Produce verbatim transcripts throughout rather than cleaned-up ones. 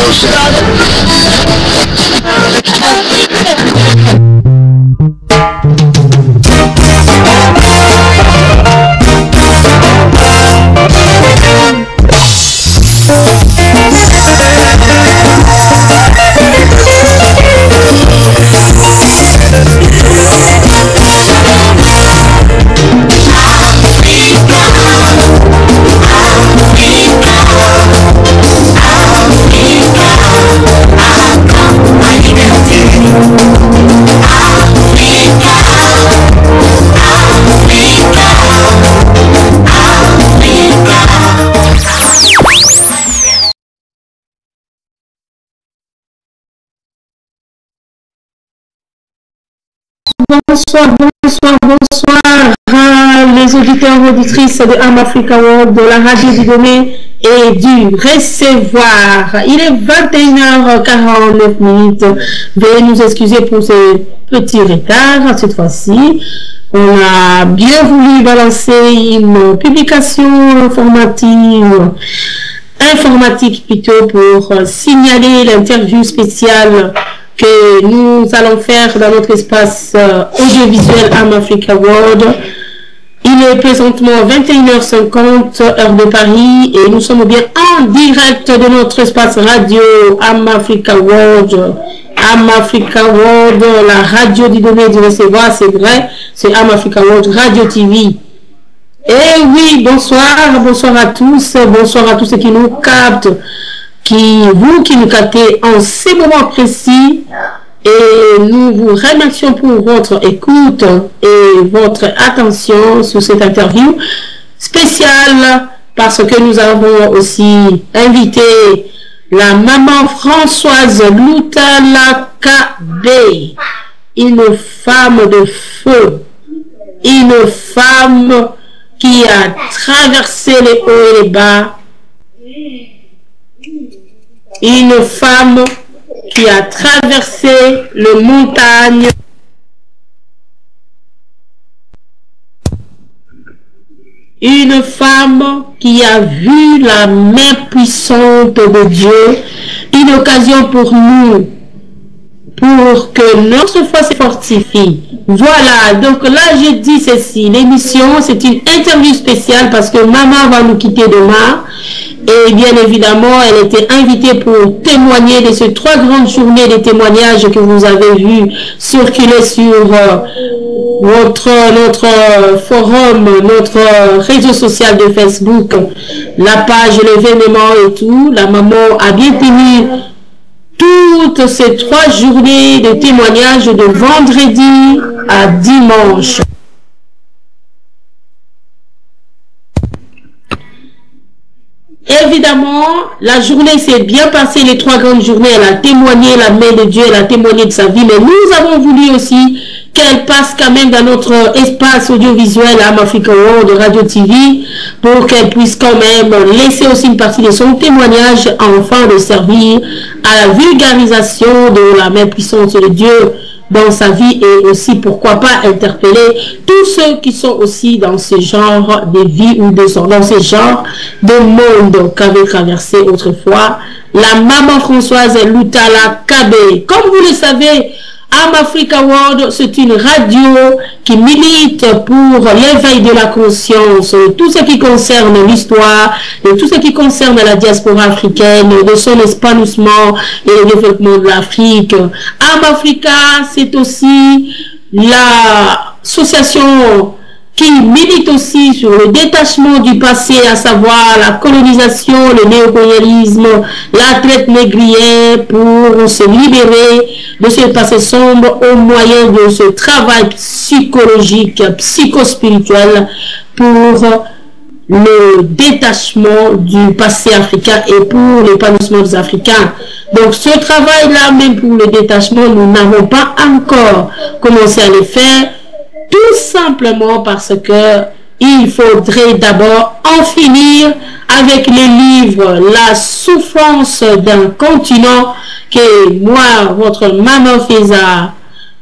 Bonsoir, bonsoir, bonsoir à les auditeurs et auditrices de Am Africa World, de la radio du donner et du recevoir. Il est vingt et une heures quarante-neuf minutes. Veuillez nous excuser pour ce petit retard cette fois-ci. On a bien voulu balancer une publication informative, informatique plutôt, pour signaler l'interview spéciale que nous allons faire dans notre espace euh, audiovisuel Am Africa World. Il est présentement vingt et une heures cinquante heure de Paris et nous sommes bien en direct de notre espace radio Am Africa World. Am Africa World, la radio du donner et du recevoir, c'est vrai, c'est Am Africa World Radio T V. Et oui, bonsoir, bonsoir à tous, bonsoir à tous ceux qui nous captent, qui, vous qui nous captez en ces moments précis, et nous vous remercions pour votre écoute et votre attention sur cette interview spéciale, parce que nous avons aussi invité la maman Françoise Loutalakabe, une femme de feu, une femme qui a traversé les hauts et les bas, une femme qui a traversé les montagnes, une femme qui a vu la main puissante de Dieu, une occasion pour nous, pour que notre foi se fortifie. Voilà, donc là je dis ceci, l'émission c'est une interview spéciale parce que maman va nous quitter demain. Et bien évidemment, elle était invitée pour témoigner de ces trois grandes journées de témoignages que vous avez vu circuler sur euh, votre, notre euh, forum, notre réseau social de Facebook, la page, l'événement et tout. La maman a bien tenu toutes ces trois journées de témoignages de vendredi à dimanche. Évidemment, la journée s'est bien passée, les trois grandes journées, elle a témoigné la main de Dieu, elle a témoigné de sa vie, mais nous avons voulu aussi qu'elle passe quand même dans notre espace audiovisuel Am Africa World de Radio T V pour qu'elle puisse quand même laisser aussi une partie de son témoignage afin de servir à la vulgarisation de la main puissante de Dieu dans sa vie et aussi, pourquoi pas, interpeller tous ceux qui sont aussi dans ce genre de vie ou de son, dans ce genre de monde qu'avait traversé autrefois la maman Françoise Loutalakabe. Comme vous le savez, Am Africa World, c'est une radio qui milite pour l'éveil de la conscience, tout ce qui concerne l'histoire, et tout ce qui concerne la diaspora africaine, de son épanouissement et le développement de l'Afrique. Am Africa, c'est aussi l'association qui milite aussi sur le détachement du passé, à savoir la colonisation, le néocolonialisme, la traite négrière, pour se libérer de ce passé sombre au moyen de ce travail psychologique, psychospirituel pour le détachement du passé africain et pour l'épanouissement des Africains. Donc ce travail-là, même pour le détachement, nous n'avons pas encore commencé à le faire, tout simplement parce que il faudrait d'abord en finir avec le livre La souffrance d'un continent que moi, votre maman Feza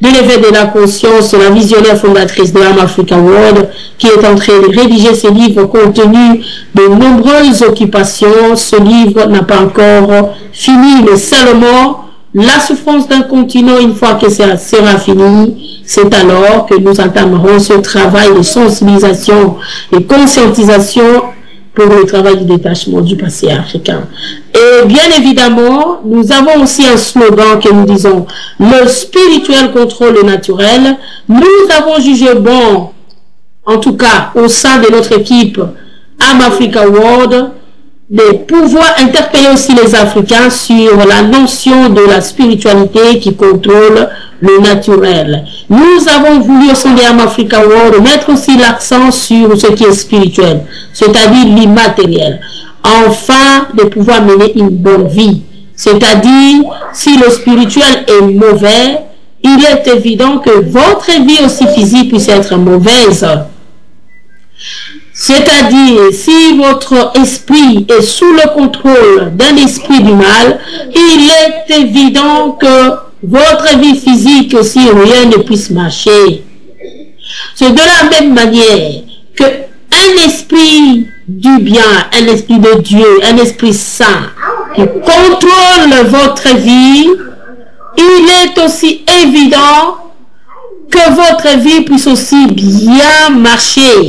de l'éveil de la conscience, la visionnaire fondatrice de l'Arm Africa World, qui est en train de rédiger ce livre compte tenu de nombreuses occupations. Ce livre n'a pas encore fini, mais seulement la souffrance d'un continent, une fois que ça sera fini, c'est alors que nous entamerons ce travail de sensibilisation et conscientisation pour le travail du détachement du passé africain. Et bien évidemment, nous avons aussi un slogan que nous disons, le spirituel contrôle le naturel. Nous avons jugé bon, en tout cas au sein de notre équipe Arm Africa World, de pouvoir interpeller aussi les Africains sur la notion de la spiritualité qui contrôle le naturel. Nous avons voulu au sein de Arm Africa World mettre aussi l'accent sur ce qui est spirituel, c'est-à-dire l'immatériel, afin de pouvoir mener une bonne vie. C'est-à-dire, si le spirituel est mauvais, il est évident que votre vie aussi physique puisse être mauvaise. C'est-à-dire, si votre esprit est sous le contrôle d'un esprit du mal, il est évident que votre vie physique aussi, rien ne puisse marcher. C'est de la même manière que un esprit du bien, un esprit de Dieu, un esprit saint, qui contrôle votre vie, il est aussi évident que votre vie puisse aussi bien marcher.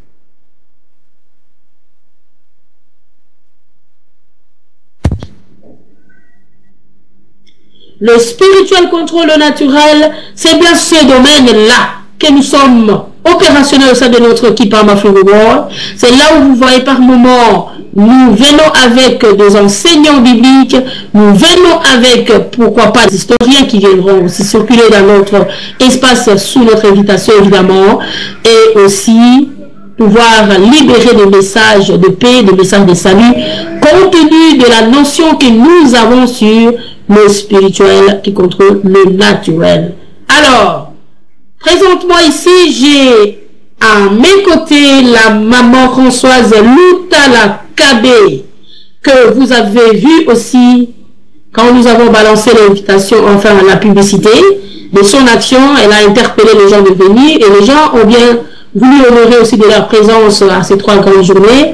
Le spirituel contrôle le naturel, c'est bien ce domaine-là que nous sommes opérationnels au sein de notre équipe Arm Africa World. C'est là où vous voyez par moment, nous venons avec des enseignants bibliques, nous venons avec, pourquoi pas, des historiens qui viendront aussi circuler dans notre espace sous notre invitation évidemment, et aussi pouvoir libérer des messages de paix, des messages de salut, compte tenu de la notion que nous avons sur le spirituel qui contrôle le naturel. Alors, présentement ici, j'ai à mes côtés la maman Françoise Loutala Kabé, que vous avez vu aussi quand nous avons balancé l'invitation, enfin la publicité de son action. Elle a interpellé les gens de venir et les gens ont bien voulu honorer aussi de leur présence à ces trois grandes journées.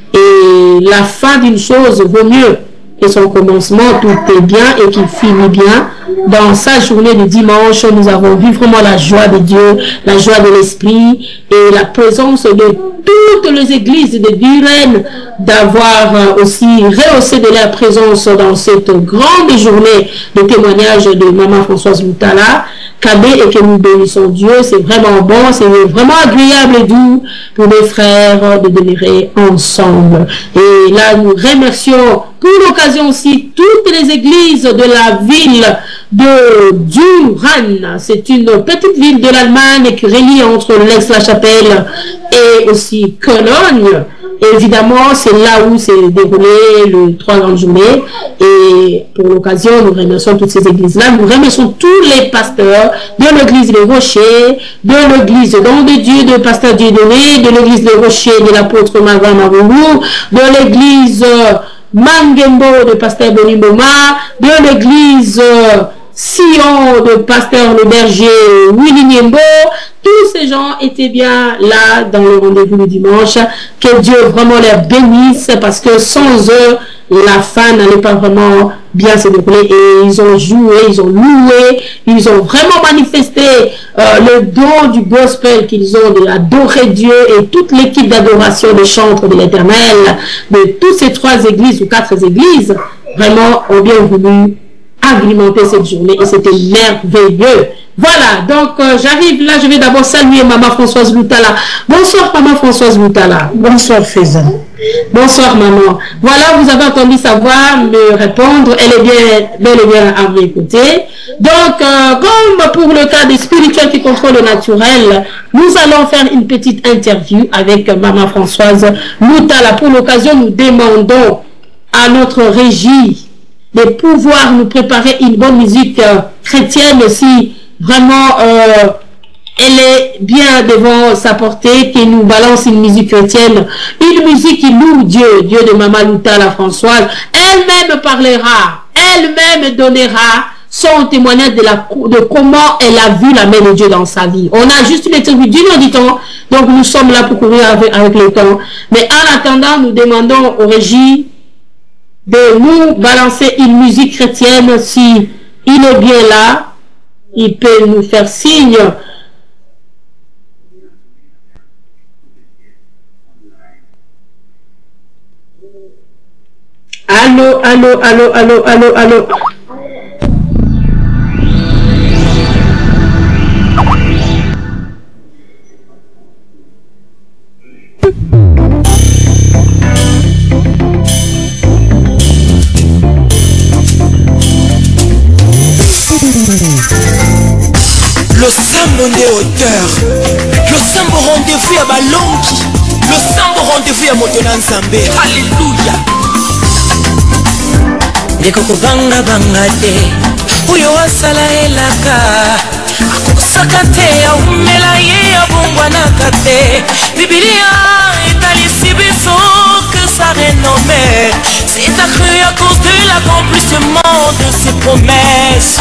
Et la fin d'une chose vaut mieux que son commencement, tout est bien et qu'il finit bien. Dans sa journée de dimanche, nous avons vu vraiment la joie de Dieu, la joie de l'Esprit et la présence de toutes les églises de Buren d'avoir aussi rehaussé de leur présence dans cette grande journée de témoignage de Maman Françoise Loutala Kabé, et que nous bénissons Dieu. C'est vraiment bon, c'est vraiment agréable et doux pour les frères de demeurer ensemble. Et là, nous remercions pour l'occasion aussi toutes les églises de la ville de Duran. C'est une petite ville de l'Allemagne qui relie entre l'Aix-la-Chapelle et aussi Cologne. Et évidemment, c'est là où s'est déroulé le trois grandes journées. Et pour l'occasion, nous remercions toutes ces églises-là. Nous remercions tous les pasteurs de l'église des Rochers, de l'église Don de Dieu, de pasteur Dieudonné, de l'église des Rochers, de l'apôtre Marwan Maroulou, de l'église Mangembo de pasteur Boniboma, de l'église Sion de pasteur le berger Willy Niembo. Tous ces gens étaient bien là dans le rendez-vous du dimanche. Que Dieu vraiment les bénisse, parce que sans eux, la fin n'allait pas vraiment bien se dérouler. Et ils ont joué, ils ont loué, ils ont vraiment manifesté euh, le don du gospel qu'ils ont d'adorer Dieu, et toute l'équipe d'adoration des chantres de l'Éternel de toutes ces trois églises ou quatre églises vraiment ont bien voulu agrémenter cette journée, et c'était merveilleux. Voilà, donc euh, j'arrive là, je vais d'abord saluer Maman Françoise Loutala. Bonsoir Maman Françoise Loutala. Bonsoir Faisan. Bonsoir maman. Voilà, vous avez entendu sa voix me répondre, elle est bien, bel et bien à mes côtés. Donc, euh, comme pour le cas des spirituels qui contrôlent le naturel, nous allons faire une petite interview avec Maman Françoise Loutala. Pour l'occasion, nous demandons à notre régie de pouvoir nous préparer une bonne musique euh, chrétienne aussi, vraiment euh, elle est bien devant sa portée, qui nous balance une musique chrétienne, une musique qui loue Dieu, Dieu de Maman Loutala Françoise. Elle-même parlera, elle-même donnera son témoignage de, la, de comment elle a vu la main de Dieu dans sa vie. On a juste une interview d'une heure du temps, donc nous sommes là pour courir avec, avec le temps. Mais en attendant, nous demandons au régie de nous balancer une musique chrétienne. Si il est bien là, il peut nous faire signe. Allô, allô, allô, allô, allô, allô. Le sambo de hauteur, le sambo rendez-vous à Balonki, le sambo rendez-vous à Motonan Zambé. Alléluia. Ndeko kubanga banga te, uyo wasala elaka, akusaka te ya umela ye ya bongwana kate. Biblia etalisi biso que sa renommée, c'est accru à cause de l'accomplissement de ses promesses.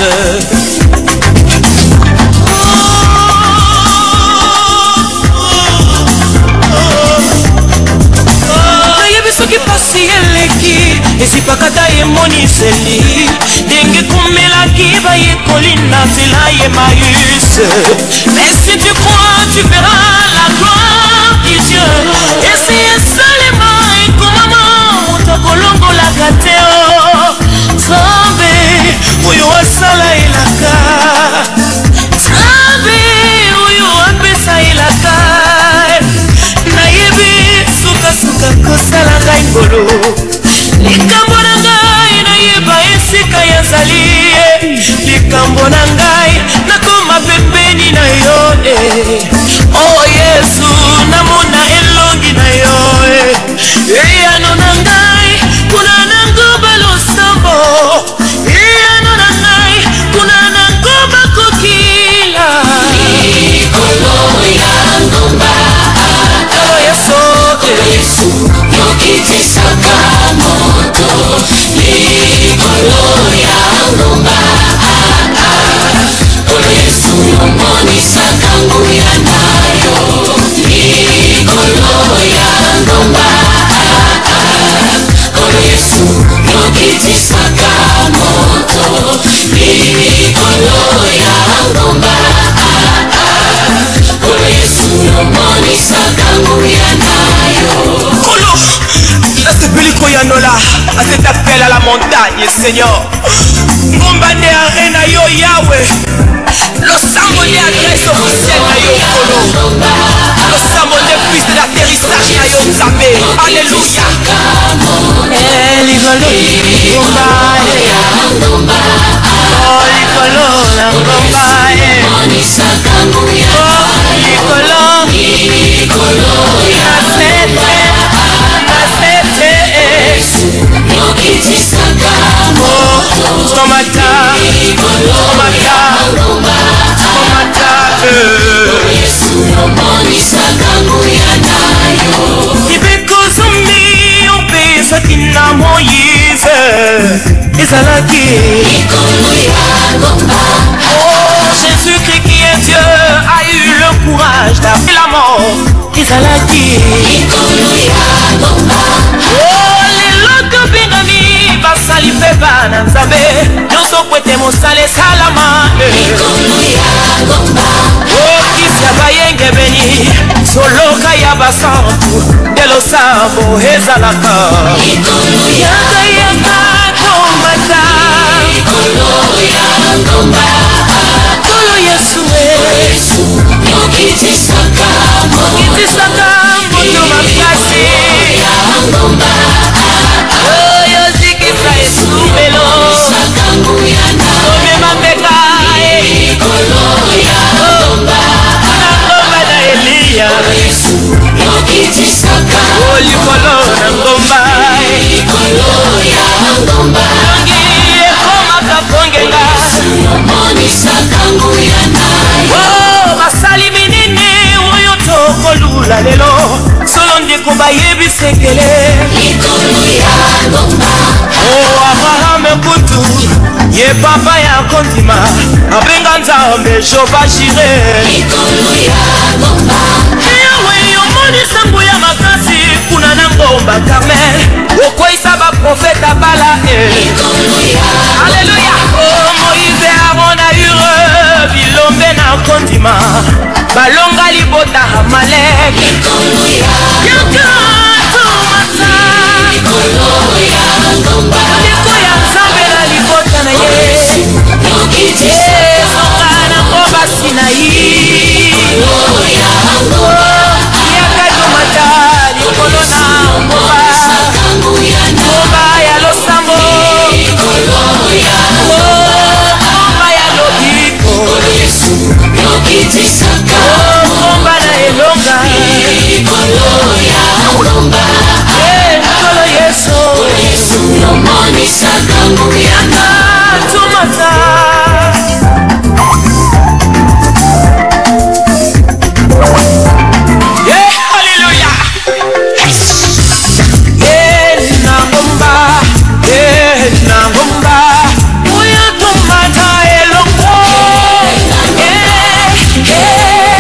Soki pasi eleki esipakata emoniseli ndenge kumelaki bayekoli na nzela ye Emmaüs. Mais si tu crois, tu verras la gloire de Dieu. Esi esalema ekomama moto akolongolaka te o Nzambe oyo asala elaka, Nzambe oyo apesa elaka. Suka kosala ngai ngolo likambo na ngai nayeba esika yazali likambo na ngai nakoma pembeni na yo oh Yesu namona elongi na yo eyano na ngai kuna nango balosambo eyano na ngai kuna nango bakokila likolo ya ngomba oh Yesu Yesu yokitisaka moto likolo ya ngomba Olo Yesu yomonisaka nguya nayo likolo ya ngomba Olo Yesu yokitisaka moto likolo ya ngomba Olo Yesu yomonisaka nguya nayo. À ce pélico yanola, à cet appel à la montagne, Seigneur. Ngomba ne arena yo Yahweh. Le sambo de adresse officielle na yo Kolo. Le sambo de piste d'atterrissage na yo Nzambe. Alléluia. Eh, ligolo, ngomba, oh, ligolo, ngomba, oh, ligolo, ligolo, nasete. Tomata, tomata, tomata, Ibeko zombi opesa kina Moïse ezalaki. Oh, Jésus-Christ qui est Dieu a eu le courage d'appeler la mort ezalaki. Oh, les loco bingami basali pepa na Nzambe nyonso kwete mosale salama. Oh, kisi ya bayenge beni soloka ya basantu ndelo sambo ezalaka. Yaka yaka komata Kolo Yesu yokitisaka moto makasi oyo zikisa esumelo omema mbeka ngomba na Eliya o likolo na ngomba longi ekomaka pongenga oh basali minene oyo tokolula lelo solo ndeko bayebi sekele oh Abraham kutu ye papa ya kondima abenga nzambe Jehova Jire yawe yomoni sango ya makasi kuna na ngomba Carmel okoisa ba profeta bala Alléluia oh Moïse Aaron a ure bilombe na kondima balonga libota Amalek yaka tomata liko ya nzambe na libota na ye songa na ngoba Sinai yaka tomata likolo na ngoba ngoba ya losambo ngoba ya lobiko ngomba na elonga ngomba ngolo Yesu yanga tumata yeah hallelujah yeah na ngomba yeah na ngomba uya tumata elonga yeah yeah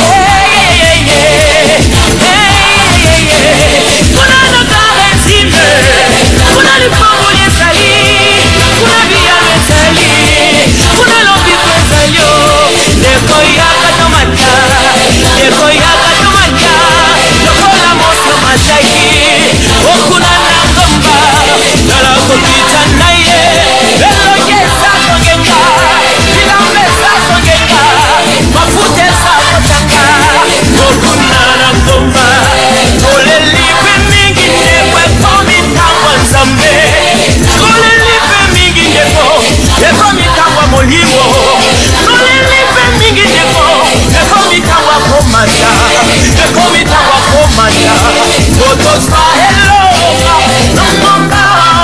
kuna na karenzime kuna lipango yesali kuna bia mesali kuna lobiko esalio leko yaka tomata leko yaka tomata lokola moso mataki okuna na ngomba nala kopita na ye lelo yesa kongenga ilambesa kongenga mafute sa kotanga okuna na ngomba olelipe mingi nekwe komitangwa nzambe olelipe mingi neko ekomitangwa molimo olelipe mingi neko ekomitangwa komata ekomitangwa komata otosa elonga nangomba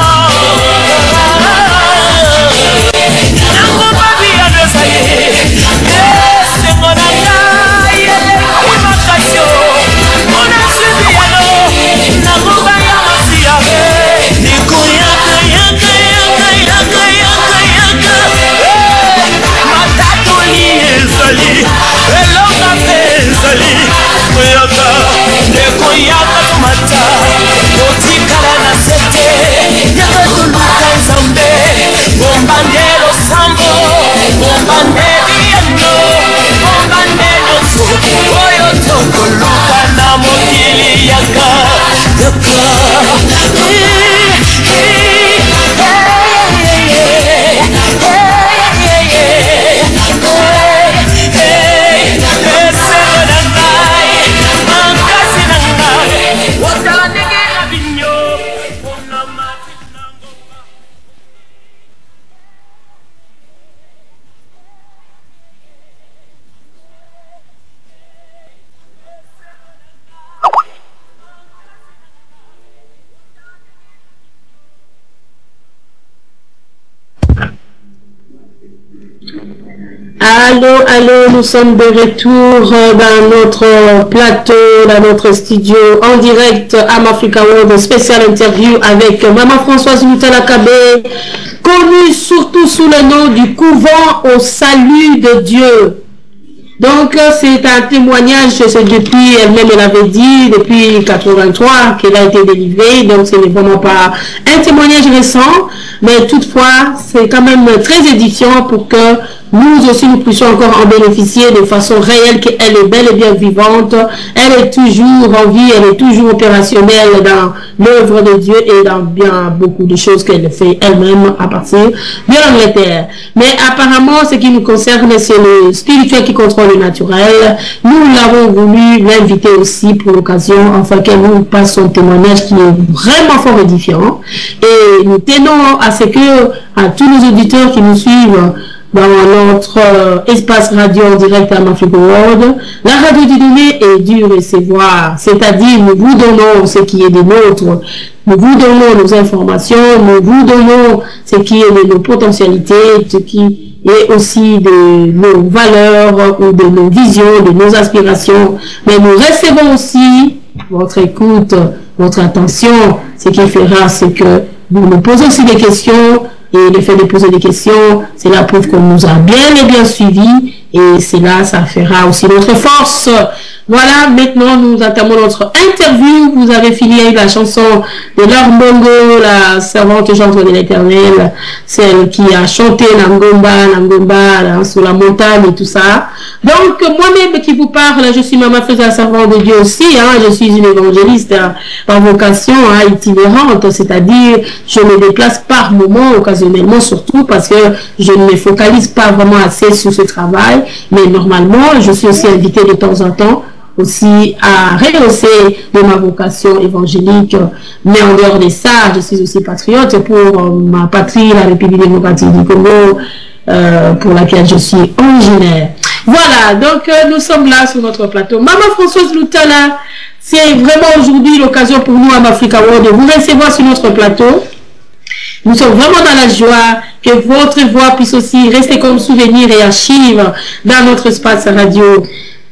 nangomba biyanesa ye esengo na ngai elekimakasio mona sibiyano nangomba ya masiya nikoyaka yaka yaka yaka yaka yaka matatoli ezali elonga mpe ezali koyaka nekoyaka tomata otikala na sete yaka toluka nzambe bombande losambo bombande biyano bombande nyonso oyo tokoluka na mokili yaka yaka Allô, allô, nous sommes de retour dans notre plateau, dans notre studio, en direct Am Africa World, spécial interview avec Maman Françoise Mutala Kabé, connue surtout sous le nom du couvent au salut de Dieu. Donc, c'est un témoignage, c'est depuis, elle-même elle avait dit, depuis quatre-vingt-trois qu'elle a été délivrée, donc ce n'est vraiment pas un témoignage récent, mais toutefois, c'est quand même très édifiant pour que nous aussi nous puissions encore en bénéficier de façon réelle, qu'elle est bel et bien vivante, elle est toujours en vie, elle est toujours opérationnelle dans l'œuvre de Dieu et dans bien beaucoup de choses qu'elle fait elle-même à partir de l'Angleterre. Mais apparemment, ce qui nous concerne, c'est le spirituel qui contrôle le naturel. Nous l'avons voulu l'inviter aussi pour l'occasion, afin qu'elle nous passe son témoignage qui est vraiment fort édifiant. Et nous tenons à ce que, à tous nos auditeurs qui nous suivent, dans notre euh, espace radio en direct à Am Africa World, la radio du donné est du recevoir, c'est-à-dire nous vous donnons ce qui est de nôtres, nous vous donnons nos informations, nous vous donnons ce qui est de nos potentialités, ce qui est aussi de nos valeurs ou de nos visions, de nos aspirations, mais nous recevons aussi votre écoute, votre attention, ce qui fera, c'est que vous nous posez aussi des questions, et le fait de poser des questions, cela prouve qu'on nous a bien et bien suivis, et cela, ça fera aussi notre force. Voilà, maintenant nous entamons notre interview. Vous avez fini avec la chanson de Laure Mbongo, la servante gendre de l'Éternel, celle qui a chanté Nangomba, Nangomba, là, sur la montagne et tout ça. Donc, moi-même qui vous parle, je suis Maman Frisa, la servante de Dieu aussi, hein, je suis une évangéliste hein, par vocation hein, itinérante, c'est-à-dire je me déplace par moment, occasionnellement surtout, parce que je ne me focalise pas vraiment assez sur ce travail, mais normalement, je suis aussi invitée de temps en temps aussi à rehausser de ma vocation évangélique, mais en dehors de ça, je suis aussi patriote pour euh, ma patrie, la République démocratique du Congo, euh, pour laquelle je suis originaire. Voilà, donc euh, nous sommes là sur notre plateau. Maman Françoise Lutala, c'est vraiment aujourd'hui l'occasion pour nous à Africa World de vous recevoir sur notre plateau. Nous sommes vraiment dans la joie que votre voix puisse aussi rester comme souvenir et archive dans notre espace radio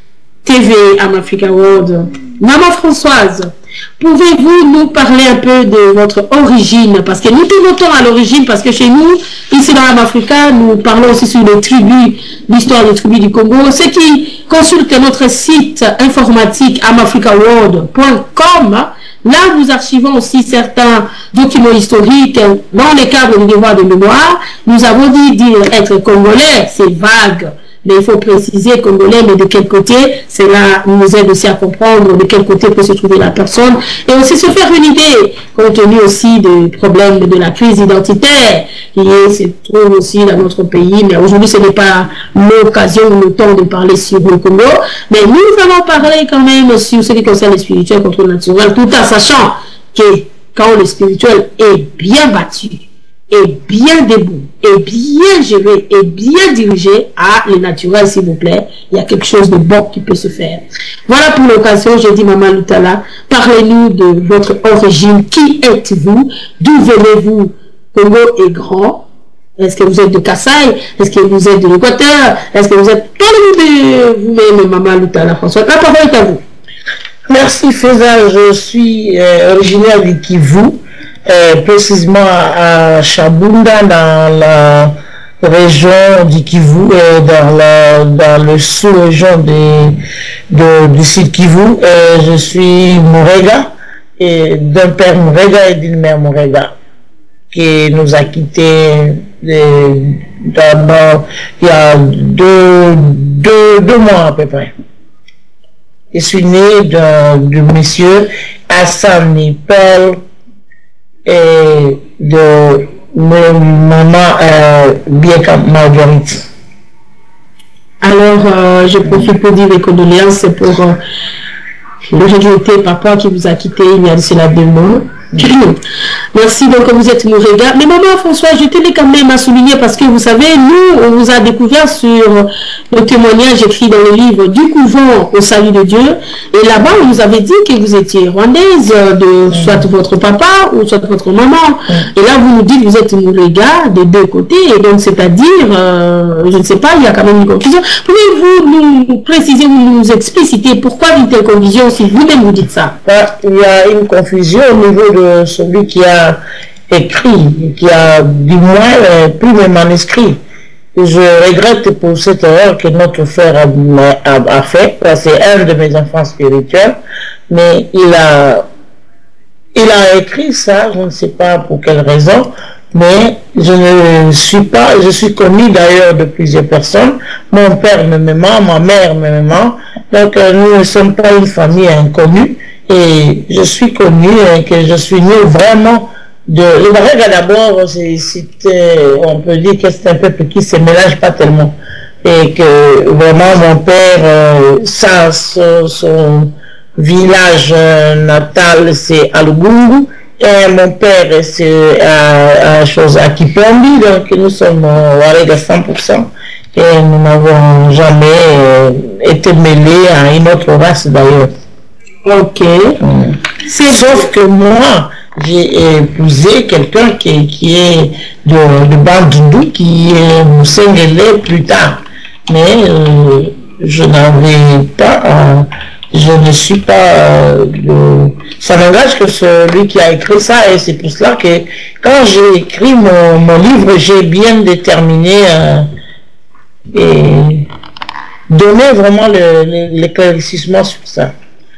T V à Africa World. Maman Françoise, pouvez-vous nous parler un peu de votre origine? Parce que nous tournons à l'origine, parce que chez nous, ici dans Africa, nous parlons aussi sur les tribus, l'histoire des tribus du Congo. Ceux qui consultent notre site informatique amafrica world point com, là, nous archivons aussi certains documents historiques dans les cadres du devoir de mémoire. Nous avons dit dire être congolais, c'est vague. Mais il faut préciser congolais, mais de quel côté, cela nous aide aussi à comprendre de quel côté peut se trouver la personne et aussi se faire une idée, compte tenu aussi des problèmes de la crise identitaire qui se trouve aussi dans notre pays. Mais aujourd'hui, ce n'est pas l'occasion ou le temps de parler sur le Congo, mais nous allons parler quand même sur ce qui concerne le spirituel contre le naturel, tout en sachant que quand le spirituel est bien battu, et bien debout, et bien géré, et bien dirigé, à le naturel, s'il vous plaît, il y a quelque chose de bon qui peut se faire. Voilà pour l'occasion, j'ai dit Maman Lutala, parlez-nous de votre origine, qui êtes-vous, d'où venez-vous? Congo est grand, est-ce que vous êtes de Kassai, est-ce que vous êtes de l'Équateur, est-ce que vous êtes, parlez-nous de vous-même, Maman Lutala François, la parole est à vous. Merci Feza, je suis euh, originaire du Kivu. Euh, précisément à, à Chabunda, dans la région du Kivu, euh, dans, la, dans le sous-région de, de, du sud Kivu. Euh, je suis Mourega, et d'un père Mourega et d'une mère Mourega, qui nous a quittés euh, dans, il y a deux, deux, deux mois à peu près. Je suis né de monsieur Hassan Nipel, et de maman euh, Bieka Marguerite. Alors, euh, je profite pour dire les condoléances pour euh, le regretté papa qui vous a quitté il y a de cela deux mois. Merci, donc vous êtes Mourega. Mais maman François, je tenais quand même à souligner parce que vous savez, nous, on vous a découvert sur le témoignage écrit dans le livre du couvent au salut de Dieu. Et là-bas, on nous avait dit que vous étiez rwandaise, de soit votre papa ou soit votre maman. Et là, vous nous dites que vous êtes Mourega des deux côtés. Et donc, c'est-à-dire, euh, je ne sais pas, il y a quand même une confusion. Pouvez-vous nous préciser, vous nous expliciter pourquoi une telle confusion si vous-même vous dites ça? Il y a une confusion au niveau de celui qui a écrit, qui a du moins euh, pris mes manuscrits. Je regrette pour cette erreur que notre frère a, a, a fait. C'est un de mes enfants spirituels, mais il a, il a écrit ça, je ne sais pas pour quelle raison, mais je ne suis pas, je suis connu d'ailleurs de plusieurs personnes. Mon père me m'aimant, ma mère me m'aimant, donc euh, nous ne sommes pas une famille inconnue. Et je suis connu et que je suis né vraiment de... Le Barrega d'abord, on peut dire que c'est un peuple qui ne se mélange pas tellement. Et que vraiment mon père, euh, ça, son, son village natal, c'est Alugungu. Et mon père, c'est à, à, chose, à Kipembi. Donc nous sommes au Barrega cent pour cent. Et nous n'avons jamais euh, été mêlés à une autre race d'ailleurs. Ok. Mmh. Sauf que moi, j'ai épousé quelqu'un qui, qui est de, de Bandundu, qui est Moussengele plus tard. Mais euh, je n'avais pas, euh, je je ne suis pas... Euh, le... Ça n'engage que celui qui a écrit ça, et c'est pour cela que quand j'ai écrit mon, mon livre, j'ai bien déterminé euh, et donné vraiment l'éclaircissement sur ça.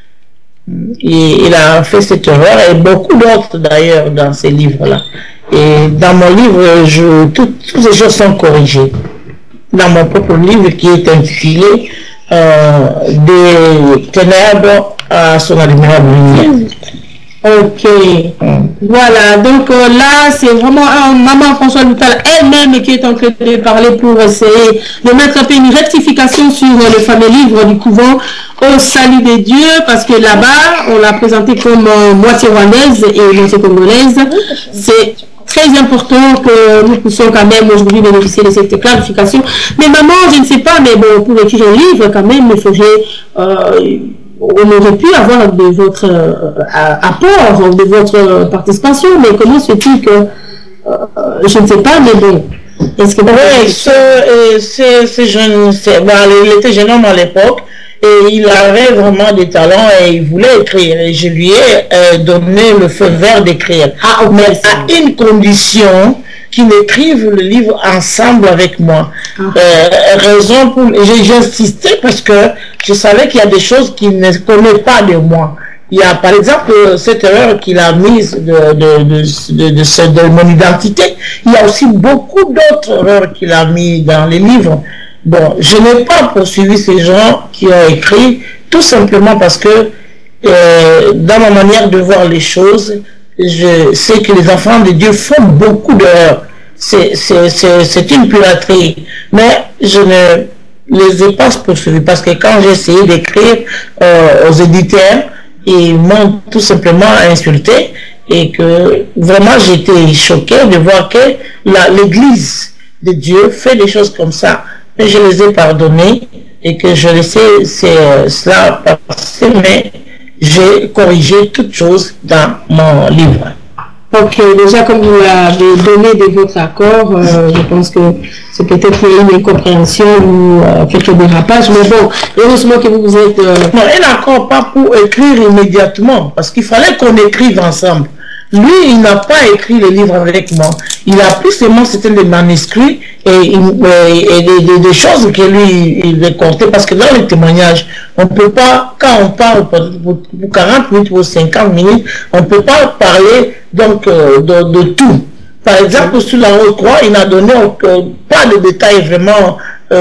Et il a fait cette erreur, et beaucoup d'autres d'ailleurs dans ces livres-là. Et dans mon livre, je, tout, toutes ces choses sont corrigées. Dans mon propre livre qui est intitulé euh, Des ténèbres à son admirable lumière. Ok, mm. Voilà, donc euh, là c'est vraiment un maman François Loutal elle-même qui est en train de parler pour essayer de mettre un peu une rectification sur euh, le fameux livre du couvent Au salut des dieux, parce que là-bas on l'a présenté comme euh, moitié rwandaise et moitié congolaise. C'est très important que nous puissions quand même aujourd'hui bénéficier de cette clarification. Mais maman, je ne sais pas, mais bon, pour écrire un livre quand même, il faudrait... Euh, on aurait pu avoir de votre euh, apport, de votre participation, mais comment se fait-il que, euh, je ne sais pas, mais bon, est-ce que... Oui, ce, ce jeune, bon, il était jeune homme à l'époque, et il avait vraiment des talents, et il voulait écrire, et je lui ai euh, donné le feu vert d'écrire. Ah, okay, mais à une condition, qu'ils écrivent le livre ensemble avec moi. Ah. Euh, raison pour... J'ai insisté parce que je savais qu'il y a des choses qu'il ne connaît pas de moi. Il y a par exemple cette erreur qu'il a mise de, de, de, de, de, de, de mon identité. Il y a aussi beaucoup d'autres erreurs qu'il a mis dans les livres. Bon, je n'ai pas poursuivi ces gens qui ont écrit, tout simplement parce que euh, dans ma manière de voir les choses, je sais que les enfants de Dieu font beaucoup d'erreurs. C'est une piraterie. Mais je ne les ai pas poursuivis parce que quand j'ai essayé d'écrire euh, aux éditeurs, ils m'ont tout simplement insulté, et que vraiment j'étais choqué de voir que l'Église de Dieu fait des choses comme ça. Et je les ai pardonnés et que je laissais cela passer, mais j'ai corrigé toutes choses dans mon livre. Ok, déjà comme vous l'avez donné de votre accord, euh, je pense que c'est peut-être une incompréhension ou euh, quelques dérapages, mais bon, heureusement que vous vous êtes... Euh... Non, un accord pas pour écrire immédiatement, parce qu'il fallait qu'on écrive ensemble. Lui, il n'a pas écrit le livre avec moi. Il a pris seulement certains des manuscrits et, et, et des, des, des choses que lui, il racontait. Parce que dans les témoignages, on ne peut pas, quand on parle pour, pour quarante minutes ou cinquante minutes, on ne peut pas parler donc euh, de, de tout. Par exemple, sur la Haute-Croix, il n'a donné euh, pas de détails vraiment euh,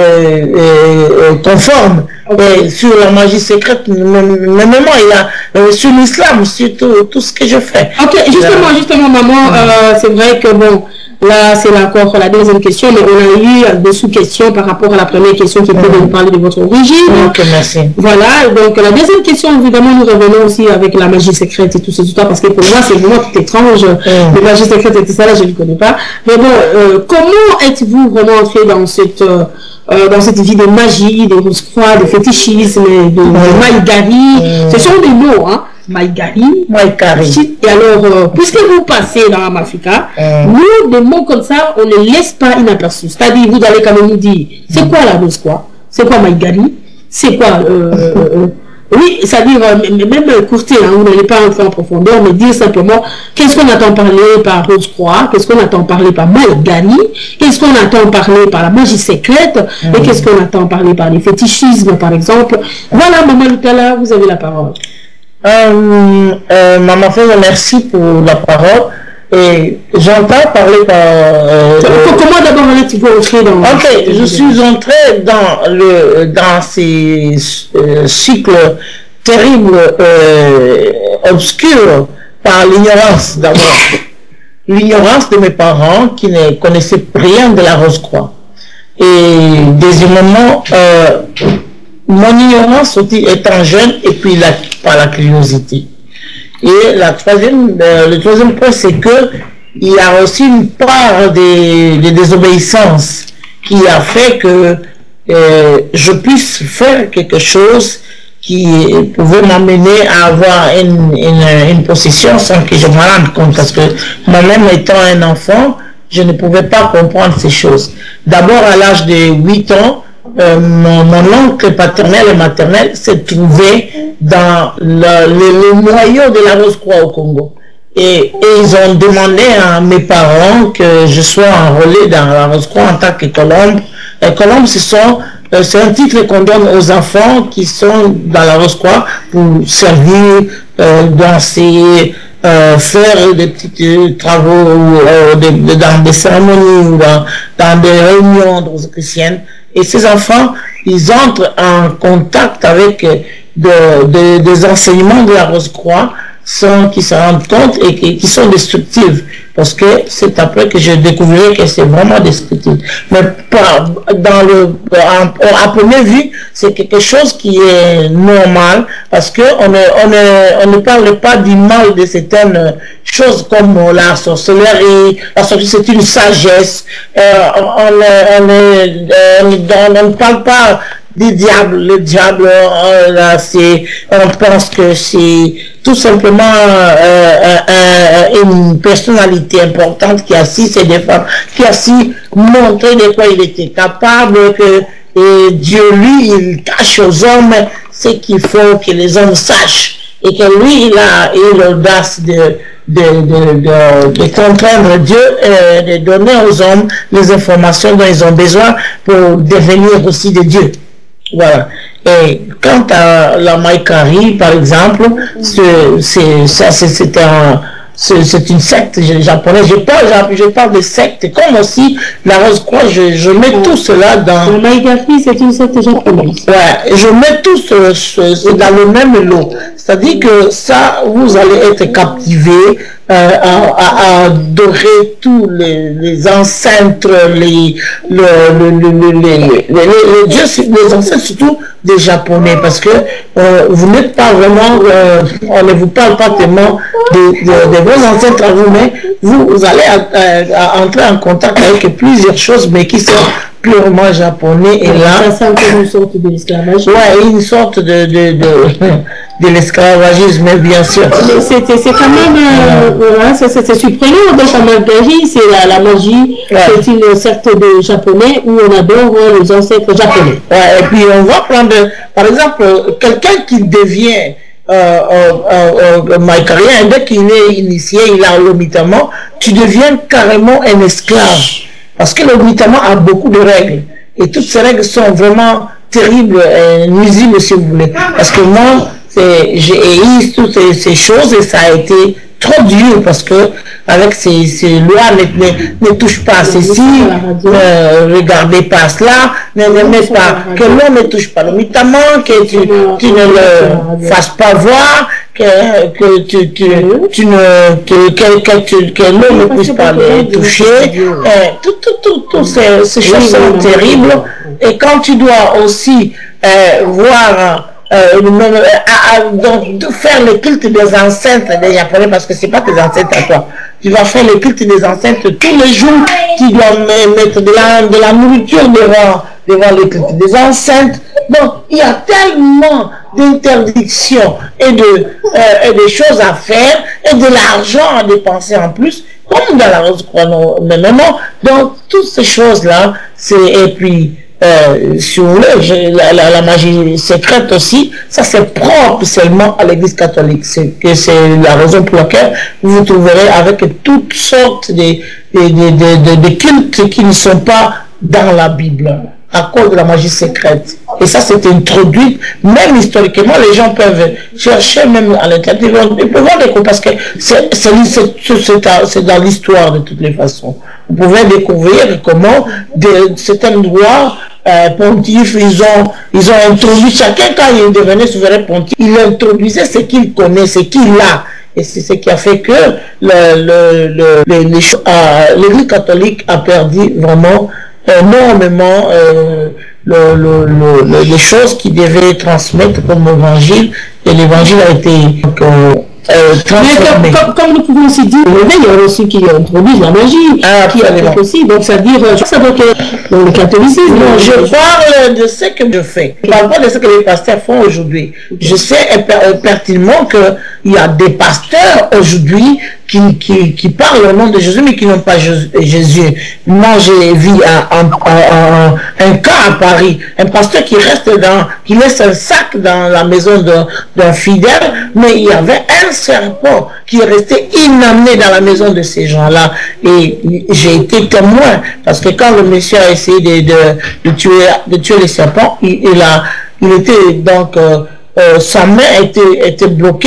euh, conformes. Okay. Sur la magie secrète, même il a euh, sur l'islam, sur tout, tout ce que je fais. Ok, justement, là. justement, maman, euh, c'est vrai que bon, là c'est encore la deuxième question, mais on a eu des sous-questions par rapport à la première question qui était mm. de nous parler de votre origine. Ok, merci. Voilà, donc la deuxième question, évidemment, nous revenons aussi avec la magie secrète et tout ce tout parce que pour moi c'est vraiment tout étrange. Mm. La magie secrète et tout ça, là je ne connais pas. Mais bon, euh, comment êtes-vous vraiment entré dans cette euh, Euh, dans cette vie de magie, de rose-croix, de fétichisme, de, mmh. de maïgari, mmh. ce sont des mots, hein, maïgari, maïgari. Et alors, euh, puisque vous passez dans l'Africa, mmh. nous, des mots comme ça, on ne les laisse pas inaperçus. C'est-à-dire, vous allez quand même nous dire, c'est quoi la rose-croix? C'est quoi maïgari? C'est quoi euh, euh, oui, c'est-à-dire, même courtier, hein, vous n'allez pas entrer en profondeur, mais dire simplement qu'est-ce qu'on attend parler par Rose-Croix, qu'est-ce qu'on attend parler par Maïgani, qu'est-ce qu'on attend parler par la magie secrète, mmh. et qu'est-ce qu'on attend parler par les fétichismes, par exemple. Voilà, Maman Lutala, vous avez la parole. Euh, euh, Maman Fève, merci pour la parole. Et j'entends parler par... Euh, Comment d'abord on est entré dans... Ok, je suis entré dans, le, dans ces euh, cycles terribles, euh, obscurs, par l'ignorance d'abord. L'ignorance de mes parents qui ne connaissaient rien de la Rose-Croix. Et deuxièmement, euh, mon ignorance aussi étant jeune, et puis la, par la curiosité. Et la troisième, euh, le troisième point, c'est que il y a aussi une part de, de désobéissance qui a fait que euh, je puisse faire quelque chose qui pouvait m'amener à avoir une, une, une possession sans que je me rende compte. Parce que moi-même étant un enfant, je ne pouvais pas comprendre ces choses. D'abord, à l'âge de huit ans, euh, mon, mon oncle paternel et maternel s'est trouvé dans le, le, le noyau de la Rose-Croix au Congo. Et, et ils ont demandé à mes parents que je sois enrôlé dans la Rose-Croix en tant que colombe. Et colombe, ce sont, euh, c'est un titre qu'on donne aux enfants qui sont dans la Rose-Croix pour servir, euh, danser, euh, faire des petits euh, travaux euh, de, de, dans des cérémonies ou dans, dans des réunions chrétiennes. Et ces enfants, ils entrent en contact avec euh, de, de, des enseignements de la Rose-Croix sans qu'ils se rendent compte et qui, qui sont destructives. Parce que c'est après que je découvrirai que c'est vraiment destructif. Mais pas, dans le, à, à première vue, c'est quelque chose qui est normal parce que on ne, on ne, on ne parle pas du mal de certaines choses comme la sorcellerie. La sorcellerie, c'est une sagesse. Euh, on, on, on, on, on ne parle pas du diable. Le diable, euh, là, c'est, on pense que c'est tout simplement euh, euh, une personnalité importante qui a su se défendre, qui a su montrer de quoi il était capable, que et Dieu, lui, il cache aux hommes ce qu'il faut que les hommes sachent, et que lui, il a eu l'audace de, de, de, de, de contraindre Dieu, euh, de donner aux hommes les informations dont ils ont besoin pour devenir aussi des dieux. Voilà. Et quant à la Maïkari, par exemple, c'est un... C'est une secte japonaise. Je parle, je parle de secte, comme aussi la Rose-Croix, je, je mets tout cela dans... La Maïkari, c'est une secte japonaise. Ouais, je mets tout ce, ce, dans le même lot. C'est-à-dire que ça, vous allez être captivé euh, à, à, à adorer tous les, les ancêtres, les, le, le, le, les, les, les, les dieux, les ancêtres surtout des Japonais, parce que euh, vous n'êtes pas vraiment, euh, on ne vous parle pas tellement de, de, de vos ancêtres à vous, mais vous, vous allez à, à, à entrer en contact avec plusieurs choses, mais qui sont purement japonais. Et là, ça c'est une sorte de l'esclavagisme. Ouais, une sorte de, de, de, de l'esclavagisme, bien sûr. C'est quand même, euh, ouais, c'est surprenant. Donc, la magie, c'est la, la magie, ouais. C'est une secte de japonais où on adore les ancêtres japonais. Ouais, et puis on va prendre, par exemple, quelqu'un qui devient euh, euh, euh, maïkarien, dès qu'il est initié, il a l'omitama, tu deviens carrément un esclave. Parce que l'omitama a beaucoup de règles. Et toutes ces règles sont vraiment terribles et nuisibles, si vous voulez. Parce que moi, j'ai eu toutes ces, ces choses et ça a été trop dur parce que avec ces, ces lois ne, ne, ne touche pas à ceci, ne regardez pas cela, ne remettez pas, que l'on ne touche pas l'omitama, que tu, tu ne le fasses pas voir, que, que tu, tu, tu ne que, que, que, tu, que l'on ne puisse pas le toucher. Toutes tout, tout, tout ces, ces choses sont terribles. Et quand tu dois aussi euh, voir Euh, à, à, donc, de faire le culte des ancêtres des Japonais, parce que c'est pas tes ancêtres à toi. Tu vas faire le culte des ancêtres tous les jours. Tu dois mettre de la, de la nourriture devant, devant le culte des ancêtres. Donc, il y a tellement d'interdictions et de, euh, et de choses à faire et de l'argent à dépenser en plus, comme dans la Rose-Croix, même. Donc, toutes ces choses-là, c'est, et puis, Euh, si vous voulez, la, la, la magie secrète aussi, ça c'est propre seulement à l'Église catholique. C'est que c'est la raison pour laquelle vous vous trouverez avec toutes sortes de, de, de, de, de cultes qui ne sont pas dans la Bible, à cause de la magie secrète. Et ça c'est introduit, même historiquement, les gens peuvent chercher même à l'intérieur, ils peuvent voir des coups, parce que c'est dans l'histoire de toutes les façons. Vous pouvez découvrir comment de, certains droits Euh, pontifs, ils ont, ils ont introduit, chacun quand il devenait souverain pontife, il introduisait ce qu'il connaît, ce qu'il a. Et c'est ce qui a fait que l'Église euh, catholique a perdu vraiment énormément euh, le, le, le, les choses qu'il devait transmettre comme évangile. Et l'évangile a été euh, Euh, mais comme, comme nous pouvons aussi dire, il y a aussi qui introduisent la magie, ah, qui a aussi, donc ça veut dire, ça veut que dans le catholicisme. Non, je parle de ce que je fais. Je ne parle pas de ce que les pasteurs font aujourd'hui. Je sais pertinemment qu'il y a des pasteurs aujourd'hui qui, qui, qui parlent au nom de Jésus, mais qui n'ont pas Jésus. Moi, j'ai vu un, un, un, un cas à Paris, un pasteur qui reste dans, qui laisse un sac dans la maison d'un fidèle, mais il y avait un serpent qui est resté inamené dans la maison de ces gens-là. Et j'ai été témoin, parce que quand le monsieur a essayé de, de, de, tuer, de tuer les serpents, il, il, a, il était donc, euh, euh, sa main était, était bloquée.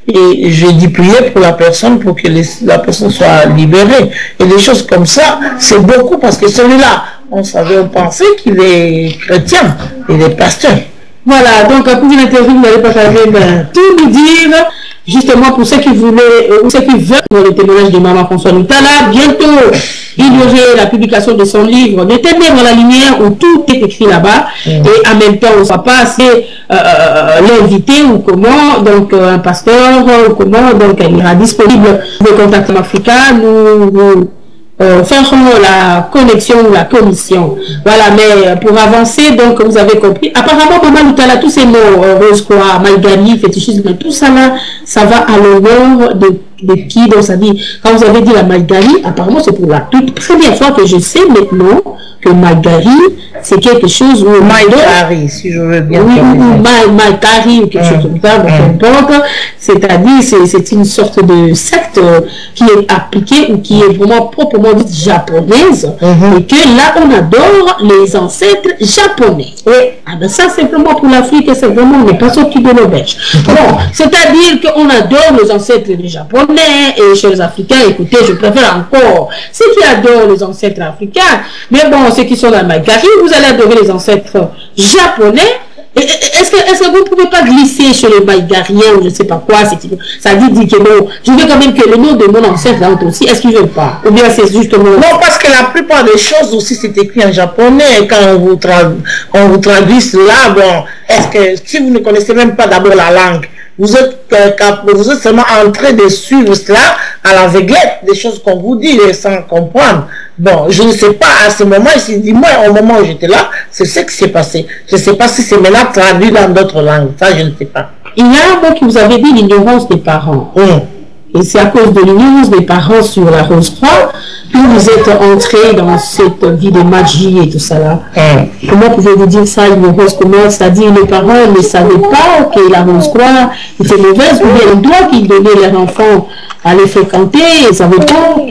Et j'ai dit prier pour la personne pour que les, la personne soit libérée. Et des choses comme ça, c'est beaucoup parce que celui-là, on savait, on pensait qu'il est chrétien, il est pasteur. Voilà, donc pour une interview, vous n'allez pas parler, ben, tout nous dire, justement pour ceux qui voulaient, ou ceux qui veulent dans le témoignage de Maman François Lutala, bientôt il y aurait la publication de son livre « De ténèbres dans la lumière » où tout est écrit là-bas, mmh. et en même temps on ne sait pas c'est euh, l'invité ou comment, donc euh, un pasteur ou comment, donc elle ira disponible de Contact Africa, nous, nous Euh, faire la connexion ou la commission. Voilà, mais pour avancer, donc vous avez compris, apparemment Maman Lutala, tous ces mots, euh, rose croix, malgami, fétichisme, tout ça là, ça va à l'honneur de, de qui, donc ça dit, quand vous avez dit la malgami, apparemment c'est pour la toute première fois que je sais maintenant que malgami, c'est quelque chose où malgari, si je veux bien oui, ou malgari ou quelque mmh. chose comme ça, donc mmh. c'est-à-dire c'est une sorte de secte qui est appliquée ou qui est vraiment proprement dite japonaise, mmh. et que là on adore les ancêtres japonais. Oui. Ah ben ça c'est vraiment pour l'Afrique, c'est vraiment, on n'est pas sorti de l'auberge. Bon, c'est-à-dire qu'on adore les ancêtres des japonais, et chez les Africains, écoutez, je préfère encore ceux qui adorent les ancêtres africains, mais bon, ceux qui sont dans le Malgari, vous allez adorer les ancêtres japonais. Est-ce que, est-ce que vous ne pouvez pas glisser chez les Malgariens ou je ne sais pas quoi, ça dit, dit que bon, je veux quand même que le nom de mon ancêtre là aussi, est-ce qu'ils ne veulent pas? Ou bien c'est justement... Non, parce que la plupart des choses aussi c'est écrit en japonais, et quand on vous, tra... on vous traduit cela, bon, est-ce que si vous ne connaissez même pas d'abord la langue, vous êtes, euh, vous êtes seulement en train de suivre cela à l'aveuglette, des choses qu'on vous dit sans comprendre. Bon, je ne sais pas à ce moment, ici, dis-moi, au moment où j'étais là, c'est ce qui s'est passé. Je ne sais pas si c'est maintenant traduit dans d'autres langues, ça je ne sais pas. Il y a un mot qui vous avait dit, l'ignorance des parents. Hum. Et c'est à cause de l'ignorance des parents sur la Rose-Croix que vous êtes entré dans cette vie de magie et tout ça là. Hum. Comment pouvez-vous dire ça, l'ignorance, comment? C'est-à-dire les parents ne savaient pas que la Rose-Croix était mauvaise, ou bien le droit qu'ils donnaient leurs enfants à les fréquenter, ils ne savaient pas que...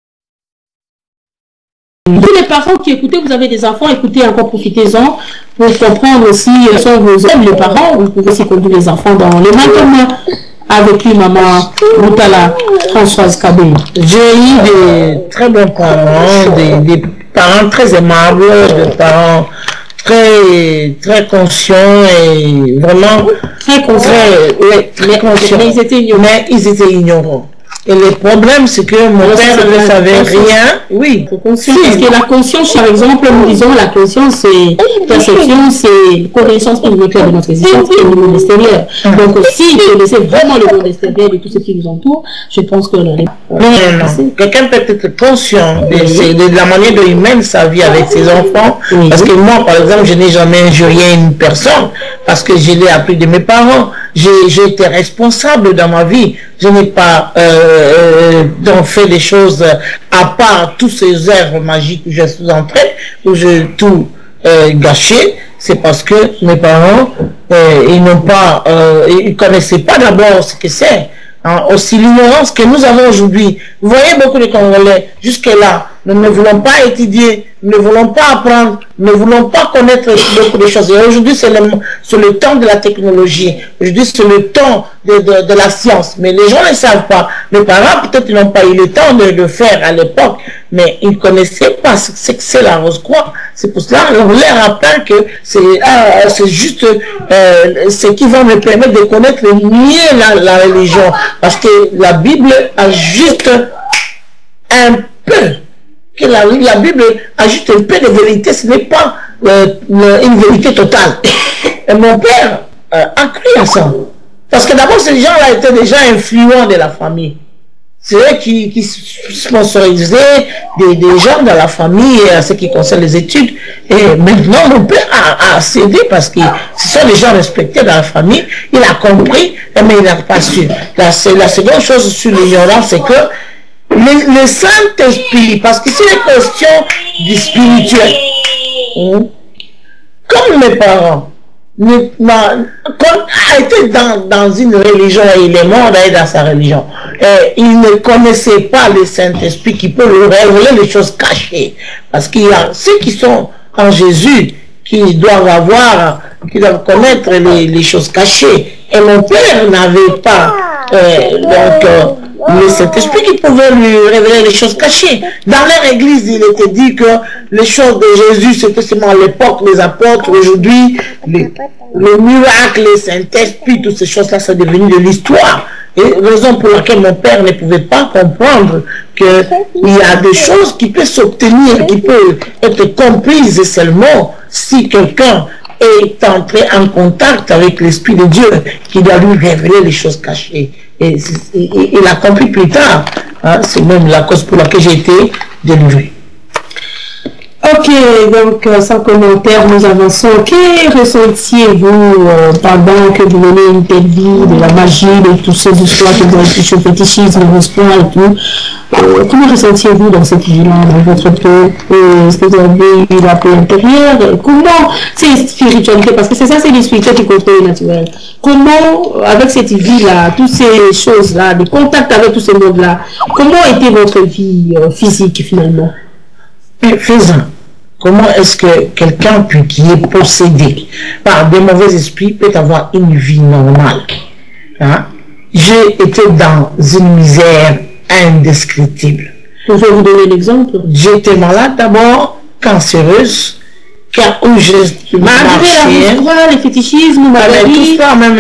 Tous les parents qui écoutez, vous avez des enfants, écoutez encore, profitez-en pour comprendre aussi, sont vos amis, les parents, vous pouvez aussi conduire les enfants dans les mains communs. Avec lui, Maman Lutala, Françoise Kabé. J'ai eu des très bons parents, des, des parents très aimables, des parents très, très conscients et vraiment très conscients. Très, ouais, très mais, conscients. Mais ils étaient ignorants. Mais ils étaient ignorants. Et le problème, c'est que mon alors, père ne savait rien. Oui. Conscience, parce que la conscience, par exemple, nous disons la conscience, c'est perception, c'est connaissance prioritaire de notre existence et du monde extérieur. Donc, si vous connaissez vraiment le monde extérieur et tout ce qui nous entoure, je pense que... Non, non, non. Quelqu'un peut être conscient de, oui. de, de la manière dont il mène sa vie avec ses enfants. Oui. Parce que moi, par exemple, je n'ai jamais injurié une personne parce que je l'ai appris de mes parents. J'ai été responsable dans ma vie. Je n'ai pas euh, euh, fait des choses à part tous ces œuvres magiques que je suis en train, où j'ai tout euh, gâché. C'est parce que mes parents, euh, ils n'ont pas, euh, ils connaissaient pas d'abord ce que c'est. Hein, aussi l'ignorance que nous avons aujourd'hui. Vous voyez beaucoup de Congolais, jusque-là, nous ne voulons pas étudier, nous ne voulons pas apprendre, nous ne voulons pas connaître beaucoup de choses. Et aujourd'hui, c'est le, le temps de la technologie. Aujourd'hui, c'est le temps de, de, de la science. Mais les gens ne savent pas. Les parents, peut-être, n'ont pas eu le temps de le faire à l'époque, mais ils ne connaissaient pas ce que c'est la Rose-Croix. C'est pour cela qu'on leur rappelle que c'est ah, juste euh, ce qui va me permettre de connaître mieux la, la religion. Parce que la Bible a juste un peu, que la, la Bible a juste un peu de vérité, ce n'est pas euh, une vérité totale. Et mon père euh, a cru à ça. Parce que d'abord, ces gens-là étaient déjà influents de la famille. c'est eux qui, qui sponsorisaient des, des gens dans la famille à ce qui concerne les études. Et maintenant, mon père a, a cédé parce que ce sont des gens respectés dans la famille. Il a compris, mais il n'a pas su. La, la seconde chose sur l'ignorance, c'est que le, le Saint-Esprit, parce que c'est une question du spirituel. Hein? Comme mes parents, ne, ma, quand a été dans, dans une religion et il est mort d'aller dans sa religion, et il ne connaissait pas le Saint-Esprit qui peut lui révéler les choses cachées. Parce qu'il y a ceux qui sont en Jésus qui doivent avoir, qui doivent connaître les, les choses cachées. Et mon père n'avait pas euh, donc euh, le Saint-Esprit qui pouvait lui révéler les choses cachées. Dans leur église, il était dit que les choses de Jésus, c'était seulement à l'époque, les apôtres. Aujourd'hui, le miracle, le Saint-Esprit, toutes ces choses-là, c'est devenu de l'histoire. Et raison pour laquelle mon père ne pouvait pas comprendre qu'il y a des choses qui peuvent s'obtenir, qui peuvent être comprises seulement si quelqu'un est entré en contact avec l'Esprit de Dieu qui doit lui révéler les choses cachées. Et il a compris plus tard. Hein, c'est même la cause pour laquelle j'ai été délivré. Ok, donc euh, sans commentaire, nous avançons. Que ressentiez-vous euh, pendant que vous menez une telle vie de la magie, de toutes ces histoires que vous avez touché au fétichisme, au espoir et tout? euh, Comment ressentiez-vous dans cette vie-là, dans votre peau? Est-ce que vous avez eu la paix intérieure? Comment c'est spiritualité? Parce que c'est ça, c'est les spirituels qui contrôlent le naturel. Comment, avec cette vie-là, toutes ces choses-là, de contact avec tous ces mondes-là, comment était votre vie euh, physique finalement? Faisant. Comment est-ce que quelqu'un qui est possédé par des mauvais esprits peut avoir une vie normale? Hein? J'ai été dans une misère indescriptible. Pouvez vous donner l'exemple? J'étais malade d'abord, cancéreuse, car où je marchais. Malgré les fétichismes, tout ça, même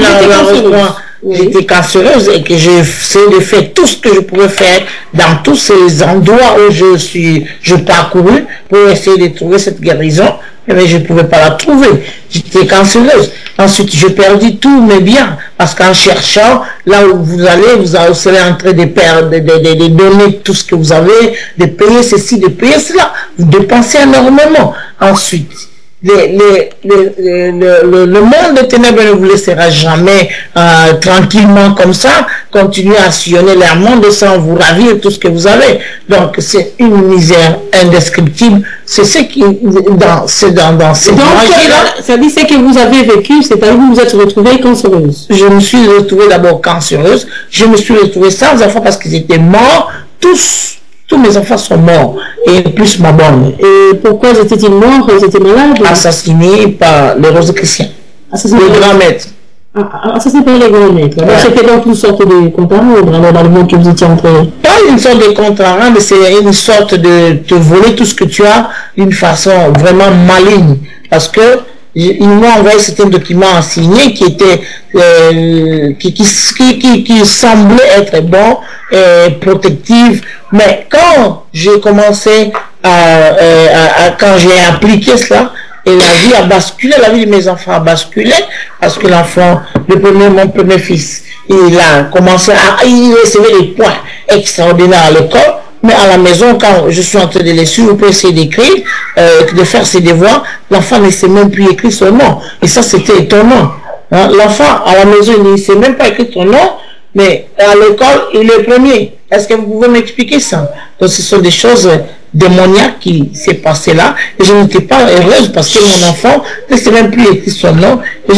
la oui. J'étais cancéreuse et que j'ai essayé de faire tout ce que je pouvais faire dans tous ces endroits où je suis, je parcourus pour essayer de trouver cette guérison, mais je ne pouvais pas la trouver. J'étais cancéreuse. Ensuite, j'ai perdu tous mes biens parce qu'en cherchant, là où vous allez, vous serez en train de perdre, de, de, de, de donner tout ce que vous avez, de payer ceci, de payer cela. Vous dépensez énormément. Ensuite, Les, les, les, le, le, le monde des ténèbres ne vous laissera jamais euh, tranquillement comme ça, continuer à sillonner leur monde sans vous ravir tout ce que vous avez. Donc c'est une misère indescriptible. C'est ce qui, dans, c'est dans, dans cette magie-là. Ça dit ce que vous avez vécu, c'est-à-dire que vous vous êtes retrouvée cancéreuse. Je me suis retrouvée d'abord cancéreuse. Je me suis retrouvée sans enfants parce qu'ils étaient morts, tous. Tous mes enfants sont morts, et plus ma bonne. Et pourquoi étaient-ils morts? Ils étaient malades? Assassinés par les Rosicruciens, les grands maîtres. Assassinés par les grands maîtres. Ouais. C'était donc une sorte de compte à rendre dans le monde que vous étiez entré. Pas une sorte de compte à rendre, mais c'est une sorte de te voler tout ce que tu as d'une façon vraiment maligne. Parce que ils m'ont envoyé certains documents signés qui étaient euh, qui, qui, qui, qui, qui semblaient être bons et protectifs, mais quand j'ai commencé à, à, à quand j'ai appliqué cela, et la vie a basculé, la vie de mes enfants a basculé, parce que l'enfant, le premier, mon premier fils, il a commencé à, il recevait des points extraordinaires à l'école. Mais à la maison, quand je suis en train de les suivre, on peut essayer d'écrire, euh, de faire ses devoirs, l'enfant ne sait même plus écrire son nom. Et ça, c'était étonnant. Hein? L'enfant, à la maison, il ne sait même pas écrire son nom, mais à l'école, il est premier. Est-ce que vous pouvez m'expliquer ça? Donc, ce sont des choses démoniaques qui s'est passé là. Et je n'étais pas heureuse parce que mon enfant ne sait même plus écrire son nom. Et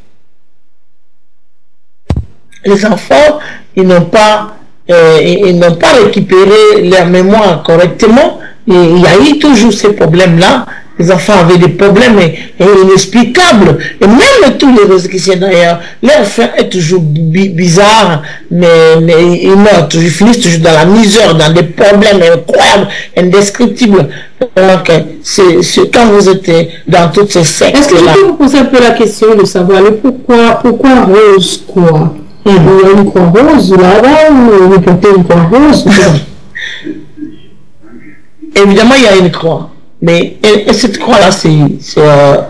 je... Les enfants, ils n'ont pas... Euh, ils n'ont pas récupéré leur mémoire correctement. Et il y a eu toujours ces problèmes-là. Les enfants avaient des problèmes inexplicables. Et même tous les Rosicruciens d'ailleurs, leur fin est toujours bizarre, mais, mais ils meurent toujours, ils finissent toujours dans la misère, dans des problèmes incroyables, indescriptibles. Donc, c'est quand vous êtes dans toutes ces sectes-là. Est-ce que je peux vous poser un peu la question de savoir le pourquoi, pourquoi Rose quoi? Il y a une croix rose là-bas ou vous portez une croix rose? Évidemment, il y a une croix. Mais et, et cette croix-là, c'est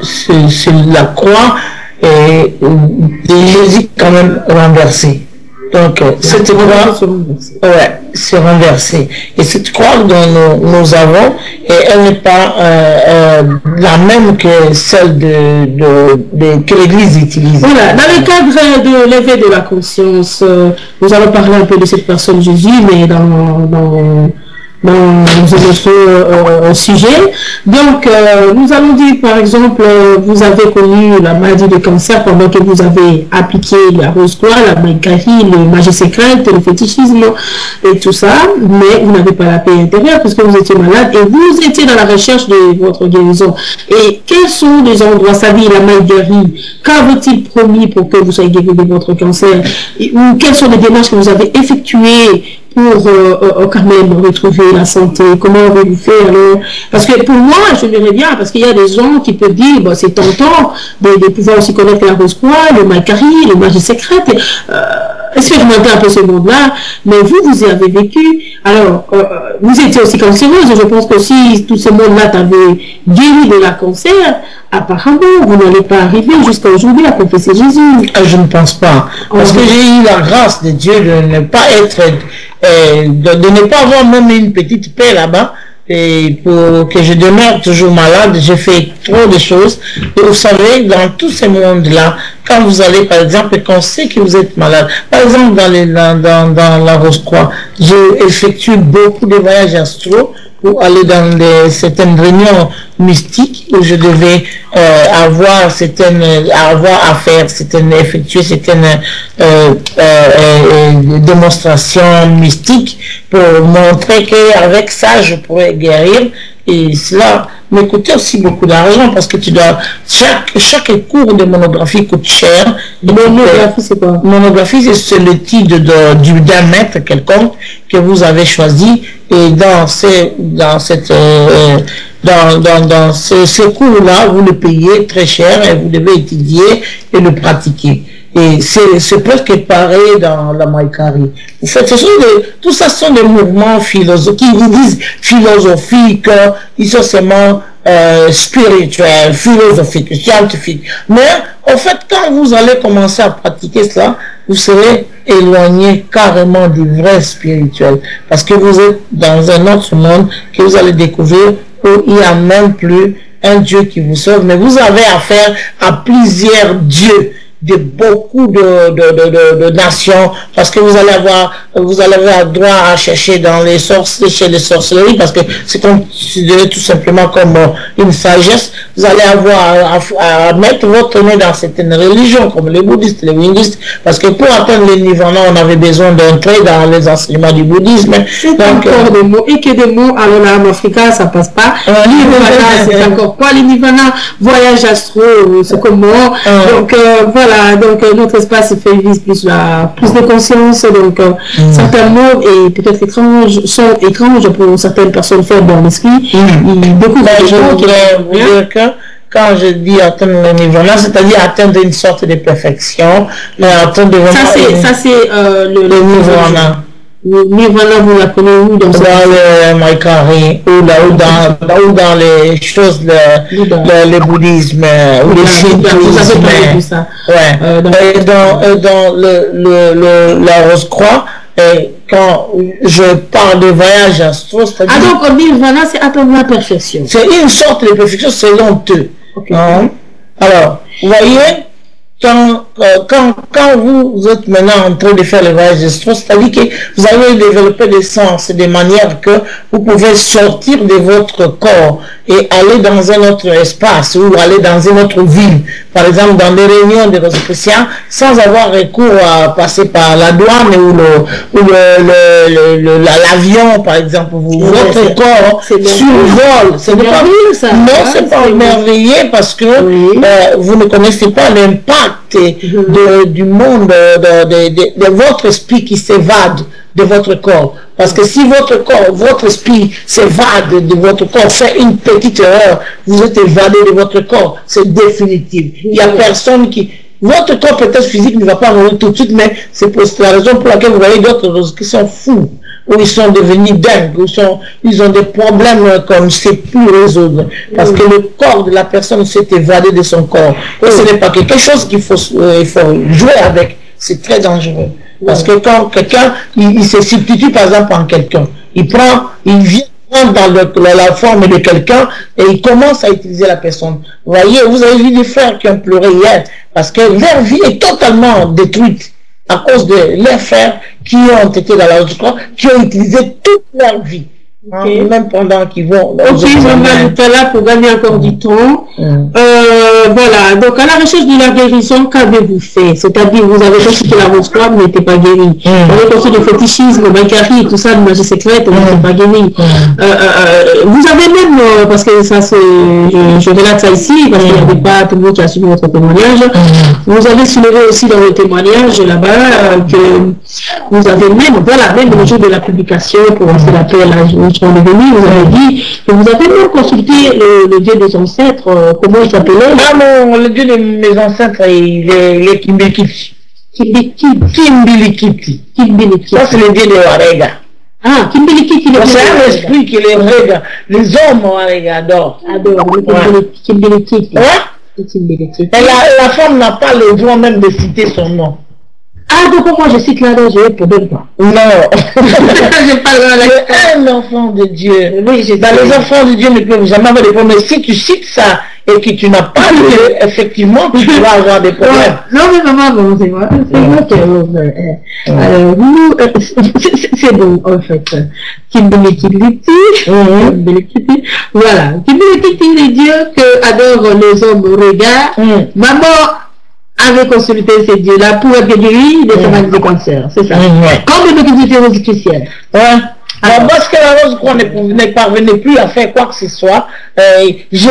la croix et, de Jésus quand même renversée. Donc, cette croix, ouais, c'est renversé. Et cette croix dont nous, nous avons, et elle n'est pas euh, euh, la même que celle de, de, de que l'Église utilise. Voilà, dans le cadre de l'éveil de la conscience, euh, nous allons parler un peu de cette personne Jésus, mais dans, dans dans notre euh, sujet. Donc, euh, nous allons dire, par exemple, euh, vous avez connu la maladie de cancer pendant que vous avez appliqué la rose croix, la maïkarie, le magie secrète, le fétichisme et tout ça, mais vous n'avez pas la paix intérieure parce que vous étiez malade et vous étiez dans la recherche de votre guérison. Et quels sont les endroits, ça dit la maïkarie, qu'avait-il promis pour que vous soyez guéri de votre cancer, et, ou quelles sont les démarches que vous avez effectuées pour euh, euh, quand même retrouver la santé? Comment avez-vous fait alors? Parce que pour moi, je verrais bien, parce qu'il y a des gens qui peuvent dire, bon, c'est tentant de, de pouvoir aussi connaître la rose croix, le maïkarie, le magie secrète, euh, expérimenter un peu ce monde-là, mais vous, vous y avez vécu. Alors, euh, vous étiez aussi cancéreuse, et je pense que si tout ce monde-là t'avait guéri de la cancer, apparemment, vous n'allez pas arriver jusqu'à aujourd'hui à confesser Jésus. Je ne pense pas. Parce que j'ai eu la grâce de Dieu de ne pas être, euh, de, de ne pas avoir même une petite paix là-bas. Et pour que je demeure toujours malade, j'ai fait trop de choses. Et vous savez, dans tous ces mondes-là, quand vous allez, par exemple, quand on sait que vous êtes malade, par exemple, dans, les, dans, dans, dans la Rose-Croix, j'ai effectué beaucoup de voyages astraux pour aller dans des, certaines réunions mystiques où je devais euh, avoir certaines, avoir à faire, certaines, effectuer certaines euh, euh, euh, démonstrations mystiques pour montrer qu'avec ça, je pourrais guérir. Et cela me coûtait aussi beaucoup d'argent parce que tu dois, chaque, chaque cours de monographie coûte cher. Monographie, c'est quoi? Monographie, c'est le titre d'un maître quelconque que vous avez choisi. Et dans ces, dans cette, euh, dans, dans, dans ce, ce cours-là, vous le payez très cher et vous devez étudier et le pratiquer. Et c'est presque pareil dans la maïkarie. Vous faites, ce sont des, tout ça sont des mouvements philosophiques, qui vous disent philosophiques, ils sont seulement euh, spirituels, philosophiques, scientifiques. Mais en fait, quand vous allez commencer à pratiquer cela, vous serez éloigné carrément du vrai spirituel. Parce que vous êtes dans un autre monde que vous allez découvrir où il n'y a même plus un Dieu qui vous sauve, mais vous avez affaire à plusieurs dieux de beaucoup de, de, de, de, de nations, parce que vous allez avoir vous allez avoir droit à chercher dans les sorciers, chez les sorcelleries, parce que c'est considéré tout simplement comme une sagesse. Vous allez avoir à, à mettre votre nez dans certaines religions comme les bouddhistes, les hindouistes, parce que pour atteindre le nirvana, on avait besoin d'entrer dans les enseignements du bouddhisme. C'est encore euh, des mots, et que des mots, alors là en Africa ça passe pas. Euh, nirvana, c'est encore quoi? Les nirvana, voyage astro, c'est comment? Euh, donc euh, voilà, donc euh, notre espace fait vise plus la plus de conscience, donc euh, mm. certains mots et peut-être étranges sont étranges pour certaines personnes faibles dans l'esprit. Mm. Beaucoup de gens qui vous dire que quand je dis atteindre le nirvana, c'est-à-dire atteindre une sorte de perfection, mais atteindre vraiment ça c'est ça c'est euh, le, le nirvana. Le nirvana, vous l'appelez où? Dans, dans le maïkarie, ou là, ou dans, là, ou dans les choses, le, le, le bouddhisme, ou le shintoïsme. Vous avez parlé de ça. Ouais. Euh, dans, et dans, et dans le, le, le, la Rose-Croix, et quand je parle de voyage astro, c'est-à-dire... Ah donc, au nirvana, c'est atteindre la perfection. C'est une sorte de perfection selon eux. Okay. Hein? Alors, vous voyez, quand, euh, quand, quand vous êtes maintenant en train de faire le voyage astro, c'est-à-dire que vous avez développé des sens, des manières que vous pouvez sortir de votre corps et aller dans un autre espace ou aller dans une autre ville, par exemple dans des réunions de Rosicruciens, sans avoir recours à passer par la douane ou le ou le, le, le, l'avion, par exemple. Vous, ouais, votre corps survole. C'est pas ça. Non, hein, c'est pas merveilleux parce que oui. euh, vous ne connaissez pas l'impact de, du monde, de, de, de, de votre esprit qui s'évade de votre corps. Parce que si votre corps, votre esprit s'évade de votre corps, fait une petite erreur, vous êtes évadé de votre corps, c'est définitif. Il n'y a personne qui... Votre corps peut-être physique ne va pas mourir tout de suite, mais c'est pour la raison pour laquelle vous voyez d'autres choses qui sont fous, où ils sont devenus dingues, où sont, ils ont des problèmes qu'on ne sait plus résoudre. Parce que le corps de la personne s'est évadé de son corps. Et ce n'est pas quelque chose qu'il faut, euh, il faut jouer avec. C'est très dangereux. Parce que quand quelqu'un, il, il se substitue par exemple en quelqu'un, il prend, il vient dans le, la, la forme de quelqu'un et il commence à utiliser la personne. Vous voyez, vous avez vu des frères qui ont pleuré hier parce que leur vie est totalement détruite à cause de leurs frères qui ont été dans la croix, qui ont utilisé toute leur vie. Okay. Hein, même pendant qu'ils vont... Ok, on va être là pour gagner encore du temps. Mm. Euh, voilà, donc à la recherche de la guérison, qu'avez-vous fait? C'est-à-dire, vous avez consulté la rose croix, vous n'étiez pas guéri. Mm. Vous avez consulté le fétichisme, le baïkari, tout ça, le magie secrète, vous n'étiez mm. pas guéri. Mm. Euh, euh, vous avez même, euh, parce que ça c'est... Je, je relate ça ici, parce mm. qu'il n'y avait pas tout le monde qui a suivi votre témoignage. Mm. Vous avez soulevé aussi dans le témoignage là-bas euh, que vous avez même, voilà, même le jour de la publication, pour lancer l'appel à la vous avez dit que vous avez même consulté le, le Dieu des ancêtres, euh, comment il s'appelait? Ah non, le Dieu de mes ancêtres, il est, il est Kimbilikiti. Kimbilikiti. Kimbilikiti. Ça, c'est le Dieu de Warega. Ah, Kimbilikiti. C'est un esprit qui les rega. Les hommes Warega adorent. Adorent. Kimbilikiti. Ouais. Et la, la femme n'a pas le droit même de citer son nom. Ah, donc moi je cite là-dedans, je ne peux pas. Non. Je parle un enfant de Dieu. Oui, bah, les enfants de Dieu ne peuvent jamais avoir des problèmes. Mais si tu cites ça et que tu n'as pas Dieu, effectivement, tu vas avoir des problèmes. Non, mais maman, bon, c'est moi. C'est moi qui ai Alors, nous, c'est bon, en fait. Kimbilikiti. Kimbilikiti. Voilà. Kimbilikiti, les dieux que adorent les hommes au regard. Maman avait consulté ces dieux-là pour être guéri de sa maladie de cancer, c'est ça. Mmh, ouais. Comme le médecin rosicruciel. Ouais. Alors, parce que la rose croix ne parvenait plus à faire quoi que ce soit, euh, j'ai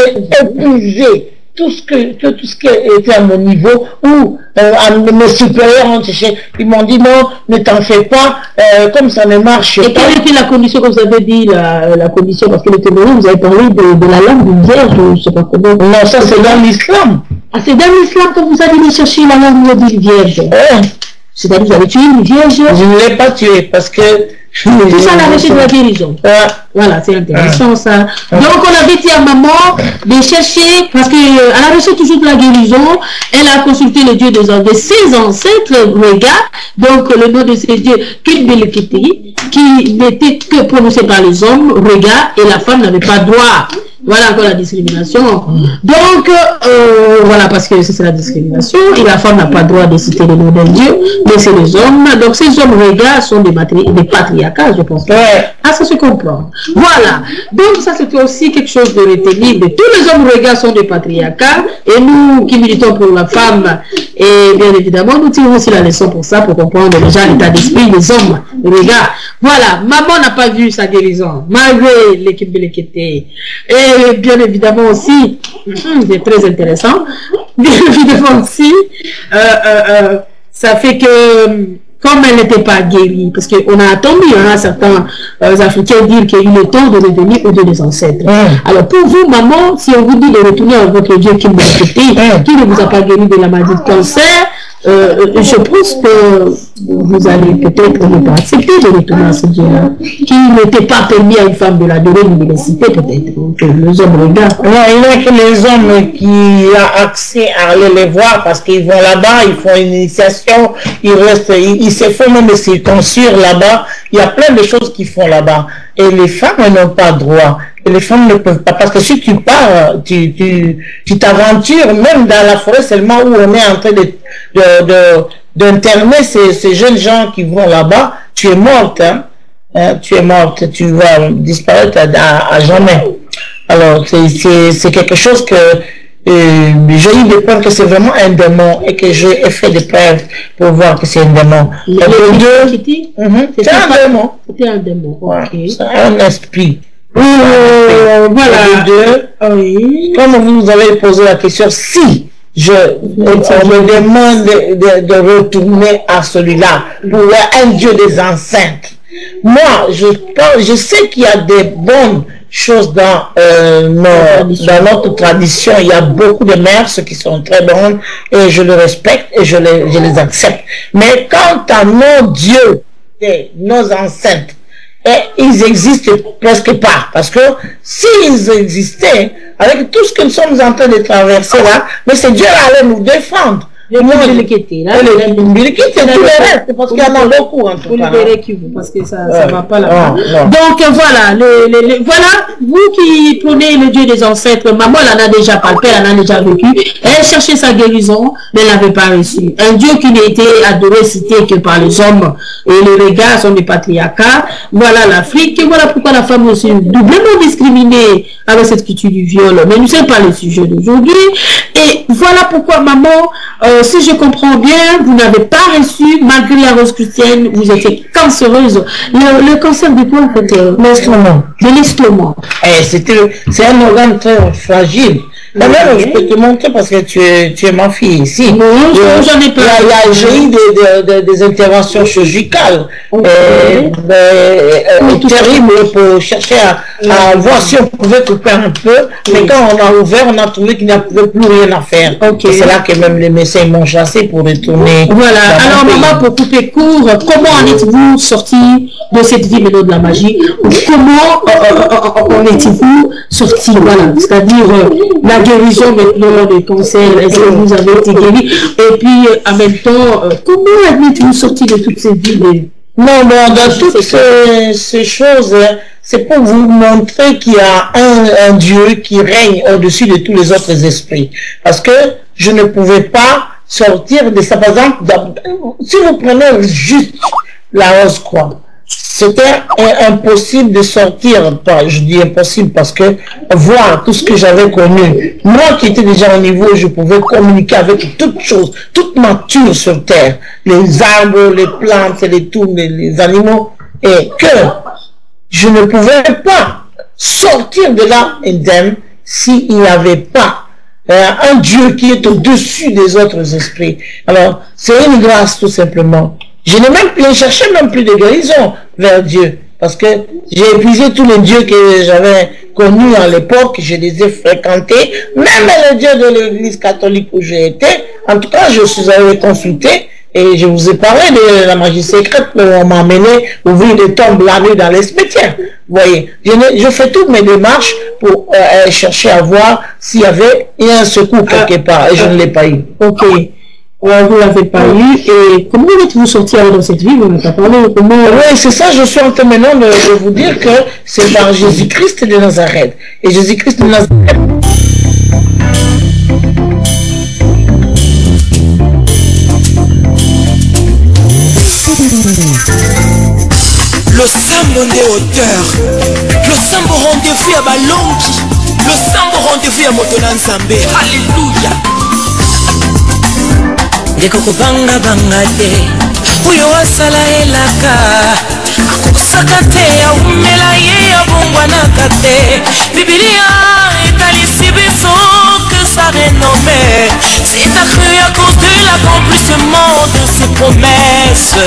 épuisé tout ce que, que tout ce qui était à mon niveau, ou euh, à mes supérieurs ont cherché, ils m'ont dit non, ne t'en fais pas, euh, comme ça ne marche pas. Et quelle était la condition que vous avez dit, la, la condition, parce que le témoignage, vous avez parlé de, de la langue d'une vierge, je ne sais pas comment. Non, ça c'est dans l'islam. Ah, c'est dans l'islam que vous allez chercher la langue d'une vierge. Ouais. C'est-à-dire que vous avez tué une vierge. Je ne l'ai pas tuée parce que... Tout ça, la recherche de la guérison. Ouais. Voilà, c'est intéressant ouais. ça. Ouais. Donc, on avait dit à maman de chercher, parce qu'à la recherche toujours de la guérison, elle a consulté le Dieu des de ses ancêtres, Rega, donc le nom de ces dieux, Kimbilikiti, qui n'était que prononcé par les hommes, Rega, et la femme n'avait pas droit. Voilà encore la discrimination. Donc, euh, voilà, parce que c'est la discrimination, et la femme n'a pas le droit de citer le nom d'un dieu, mais c'est les hommes. Donc, ces hommes regards sont des, des patriarcats, je pense. Ouais. Ah, ça se comprend. Voilà. Donc, ça, c'était aussi quelque chose de retenir. Tous les hommes regards sont des patriarcats, et nous qui militons pour la femme, et bien évidemment, nous tirons aussi la leçon pour ça, pour comprendre déjà l'état d'esprit des hommes regards. Voilà. Maman n'a pas vu sa guérison, malgré l'équipe de l'équité. Et bien évidemment aussi, c'est très intéressant, bien évidemment aussi, euh, euh, euh, ça fait que, comme elle n'était pas guérie, parce qu'on a attendu hein, certains euh, Africains dire qu'il y a eu le temps de revenir au Dieu des ancêtres. Mm. Alors pour vous, maman, si on vous dit de retourner à votre Dieu qui, mm. qui ne vous a pas guéri de la maladie de cancer, euh, je pense que vous allez peut-être ne pas accepter de retourner à ce Dieu-là, qui n'était pas permis à une femme de l'adorer ni de le citer peut-être. Donc les hommes regardent. Non, il n'y a que les hommes qui ont accès à aller les voir parce qu'ils vont là-bas, ils font une initiation, ils restent, ils, ils se font même circoncire là-bas. Il y a plein de choses qu'ils font là-bas. Et les femmes n'ont pas droit. Et les femmes ne peuvent pas. Parce que si tu pars, tu tu tu t'aventures même dans la forêt seulement où on est en train de de, de d'interner ces, ces jeunes gens qui vont là-bas, tu es morte, hein? Hein, tu es morte, tu vas disparaître à, à, à jamais. Alors, c'est quelque chose que euh, j'ai eu des preuves que c'est vraiment un démon et que j'ai fait des preuves pour voir que c'est un démon. C'est un démon. C'est un démon, ok. C'est un esprit. Euh, voilà. Deux, oui. Comme vous avez posé la question, si je on me demande de, de, de retourner à celui-là pour un Dieu des enceintes, moi je pense, je sais qu'il y a des bonnes choses dans, euh, nos, dans notre tradition. Il y a beaucoup de mœurs qui sont très bonnes et je les respecte et je les, je les accepte. Mais quant à nos dieux et nos enceintes, et ils existent presque pas. Parce que s'ils existaient, avec tout ce que nous sommes en train de traverser là, mais c'est Dieu allait nous défendre. Le Mbiliquité, là. Le Mbiliquité, c'est tout le reste, parce qu'il y en a beaucoup en tout cas. Vous verrez qui vous, parce que ça ne va pas là-bas. Donc voilà, le, le, le, voilà, vous qui prenez le Dieu des ancêtres, maman elle en a déjà palpé, elle en a déjà vécu, elle cherchait sa guérison, mais elle n'avait pas reçu. Un Dieu qui n'a été adoré, cité que par les hommes, et les regards sont des patriarcats. Voilà l'Afrique, et voilà pourquoi la femme aussi doublement discriminée avec cette culture du viol. Mais nous ne sommes pas le sujet d'aujourd'hui. Et voilà pourquoi, maman, euh, si je comprends bien, vous n'avez pas reçu, malgré la rose chrétienne, vous étiez cancéreuse. Le, le cancer de quoi, en fait? L'estomac. De l'estomac. Eh, c'est un organe très fragile. D'ailleurs, je peux te montrer parce que tu es, tu es ma fille ici. Non, j'en ai pas. J'ai eu des, des, des interventions chirurgicales okay. euh, euh, terribles pour chercher à, à voir si on pouvait couper un peu. Mais oui. Quand on a ouvert, on a trouvé qu'il n'y avait plus rien à faire. Okay. C'est là que même les médecins m'ont chassé pour retourner. Voilà. Alors, maman, pour couper court, comment en êtes-vous sorti de cette vie maintenant de la magie? Comment euh, en êtes-vous sorti? Voilà. C'est-à-dire euh, la guérison maintenant des cancers, est-ce que vous avez été guéri? Et puis en même temps, euh, comment êtes-vous sorti de toutes ces vies de... Non, non, dans toutes ces, ces choses, c'est pour vous montrer qu'il y a un, un Dieu qui règne au-dessus de tous les autres esprits. Parce que je ne pouvais pas sortir de ça. Par exemple, si vous prenez juste la rose croix, c'était impossible de sortir, je dis impossible parce que voir tout ce que j'avais connu, moi qui étais déjà au niveau où je pouvais communiquer avec toutes choses, toute nature sur terre, les arbres, les plantes, les tout, les, les animaux, et que je ne pouvais pas sortir de là indemne s'il n'y avait pas euh, un Dieu qui est au-dessus des autres esprits. Alors, c'est une grâce tout simplement. Je n'ai même plus cherché même plus de guérison vers Dieu. Parce que j'ai épuisé tous les dieux que j'avais connus à l'époque, je les ai fréquentés, même les dieux de l'église catholique où j'ai été. En tout cas, je suis allé consulter et je vous ai parlé de la magie secrète où on m'a amené ouvrir des tombes la nuit dans les cimetières. Vous voyez, je, je fais toutes mes démarches pour euh, chercher à voir s'il y avait un secours quelque part et je ne l'ai pas eu. Ok. Euh, vous ne l'avez pas eu. Et comment êtes-vous sorti dans cette vie? Vous n'avez pas parlé. Comment... Oui, c'est ça, je suis en train maintenant de, de vous dire que c'est par Jésus-Christ de Nazareth. Et Jésus-Christ de Nazareth. Le sambo des hauteurs, le sambo rendez-vous à Balongi, le sambo rendez-vous à Motonanzambe. Alléluia. Ndeko kubanga banga te uyo wasala elaka akusaka te aumela ye abongwanaka te. Biblia etalisi biso que sa renommée c'est accru à cause de l'accomplissement de ses promesses.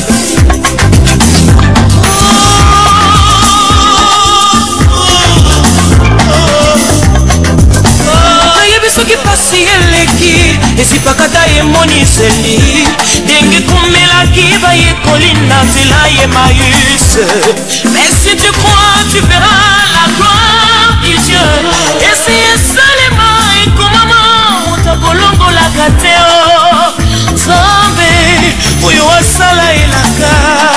Soki pasi eleki esipakata emoniseli denge komelaki bayekoli na nzela ye Maïs. Mais si tu crois tu verras la gloire du Dieu. Esi esalema ekomama otakolongolaka te o Nzambe oyo asala elaka,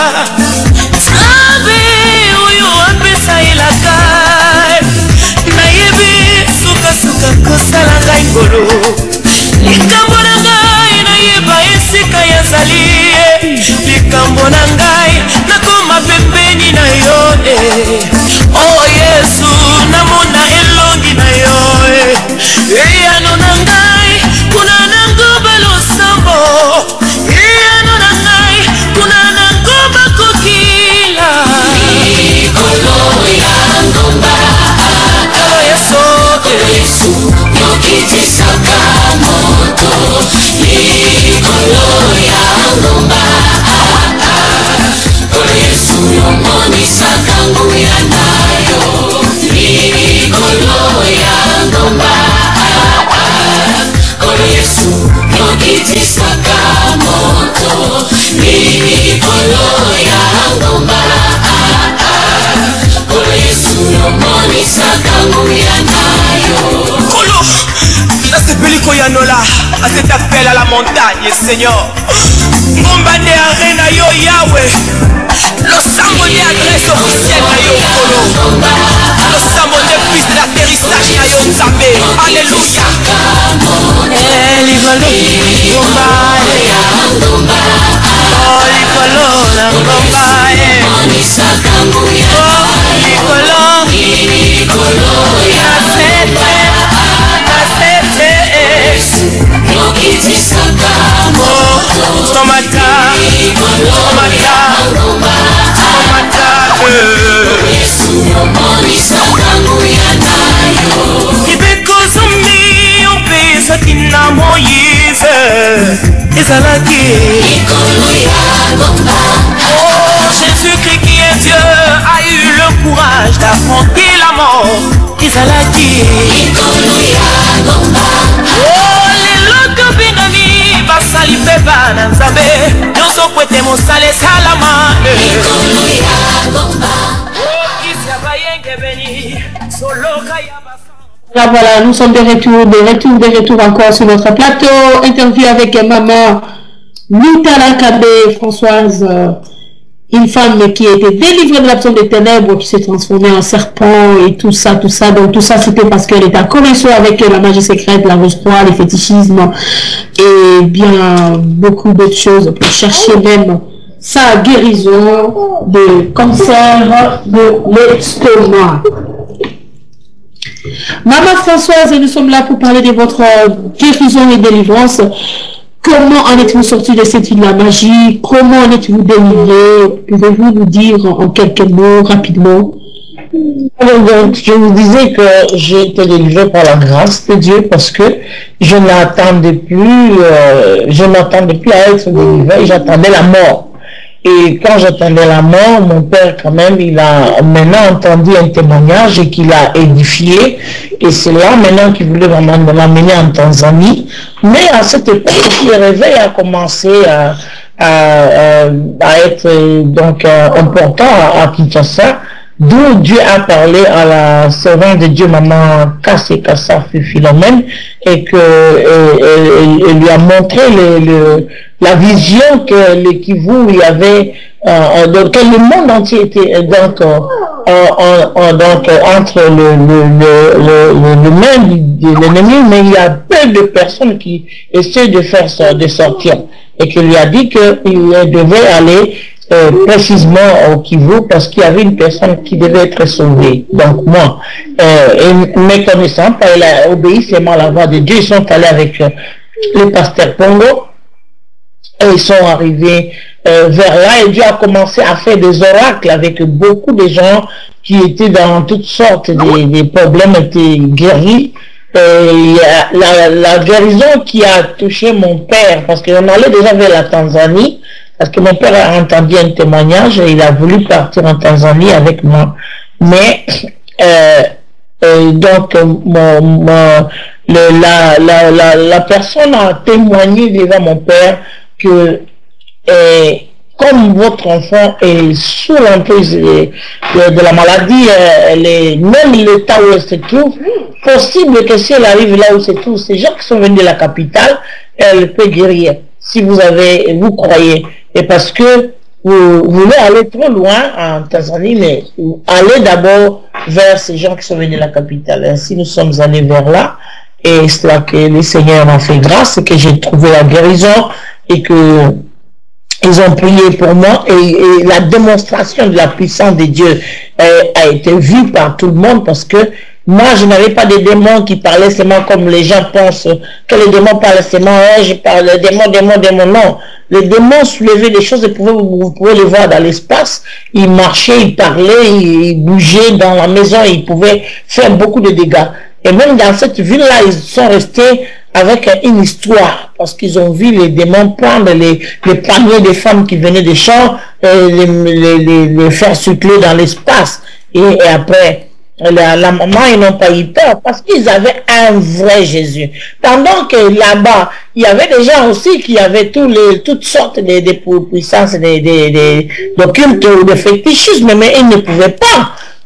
Nzambe oyo apesa elaka. Suka kosala ngai ngolo likambo na ngai nayeba esika yazali likambo na ngai nakoma pembeni na yo oh Yesu namona elongi na yo eyano na ngai kuna nango balosambo eyano na ngai kuna nango bakokila likolo ya ngomba oh Yesu Yesu yokitisaka moto likolo ya ngomba oh Yesu yomonisaka nguya nayo likolo ya ngomba oh Yesu yokitisaka moto likolo ya ngomba oh Yesu yomonisaka nguya nayo. Kolo, nasepeli koyanola à cet appel à la montagne, Seigneur. Ngombane arena yo Yahweh. Le sambo de adresse officielle na yo Kolo. Le sambo de piste d'atterrissage na yo Nzambe. Alléluia. Eh, ligolo, ngomba, oh, ligolo, la ngomba, eh. Oh, ligolo, na sete, na sete, oh, tomata, tomata, tomata, Ibeko zombi, opesa tina Moïse, ezalaki. Oh, Jésus-Christ qui est Dieu a eu le courage d'affronter la mort, ezalaki. Oh, les loto binami, basali peba na Nzambe, nyonso kwete mosale salama. Là, voilà, nous sommes de retour, de retour, de retour encore sur notre plateau. Interview avec maman Nitala Kabé, Françoise, euh, une femme qui a été délivrée de l'absence des ténèbres, qui s'est transformée en serpent et tout ça, tout ça. Donc tout ça, c'était parce qu'elle était en connexion avec la magie secrète, la rose croix, les fétichismes et bien beaucoup d'autres choses pour chercher même sa guérison de cancer de l'estomac. Maman Françoise, nous sommes là pour parler de votre guérison et délivrance. Comment en êtes-vous sorti de cette île de la magie? Comment en êtes-vous délivré? Pouvez-vous nous dire en quelques mots, rapidement? Donc, je vous disais que j'ai été délivré par la grâce de Dieu parce que je n'attendais plus, euh, je n'attendais plus à être délivré, j'attendais la mort. Et quand j'attendais la mort, mon père quand même, il a maintenant entendu un témoignage et qu'il a édifié. Et c'est là maintenant qu'il voulait vraiment l'amener en Tanzanie. Mais à cette époque, le réveil a commencé à, à, à être donc important à, à Kinshasa, d'où Dieu a parlé à la servante de Dieu, maman Kassé Kassa Philomène, et que et, et, et lui a montré le, le, la vision que le Kivu il y avait, euh, donc le monde entier était donc, euh, euh, donc entre le, le, le, le, le main de l'ennemi, mais il y a peu de personnes qui essaient de faire ça, de sortir, et qu'il lui a dit qu'il devait aller Euh, précisément au Kivu parce qu'il y avait une personne qui devait être sauvée. Donc moi, euh, et mes connaissants, il a obéi seulement à la voix de Dieu, ils sont allés avec euh, le pasteur Pongo et ils sont arrivés euh, vers là et Dieu a commencé à faire des oracles avec beaucoup de gens qui étaient dans toutes sortes de, de problèmes, étaient guéris. Et la, la guérison qui a touché mon père, parce qu'on allait déjà vers la Tanzanie, parce que mon père a entendu un témoignage et il a voulu partir en Tanzanie avec moi. Mais, euh, euh, donc, mon, mon, le, la, la, la, la personne a témoigné devant mon père que, euh, comme votre enfant est sous l'emprise de, de, de la maladie, euh, les, même l'état où elle se trouve, possible que si elle arrive là où se trouve, ces gens qui sont venus de la capitale, elle peut guérir. Si vous avez, vous croyez. Et parce que vous, vous voulez aller trop loin en Tanzanie, mais allez d'abord vers ces gens qui sont venus de la capitale. Ainsi, nous sommes allés vers là. Et c'est là que le Seigneur m'a fait grâce, que j'ai trouvé la guérison et que ils ont prié pour moi. Et, et la démonstration de la puissance de Dieu euh, a été vue par tout le monde parce que moi, je n'avais pas de démons qui parlaient seulement comme les gens pensent que les démons parlent seulement, hein, je parle de démons, démons, démons, non. Les démons soulevaient des choses et pouvaient, vous pouvez les voir dans l'espace. Ils marchaient, ils parlaient, ils bougeaient dans la maison, ils pouvaient faire beaucoup de dégâts. Et même dans cette ville-là, ils sont restés avec une histoire parce qu'ils ont vu les démons prendre les, les paniers des femmes qui venaient des champs, et les, les, les, les faire circuler dans l'espace. Et, et après, La, la maman, ils n'ont pas eu peur parce qu'ils avaient un vrai Jésus. Pendant que là-bas, il y avait des gens aussi qui avaient tous les, toutes sortes de, de puissances, de, de, de, de culte ou de fétichisme, mais ils ne pouvaient pas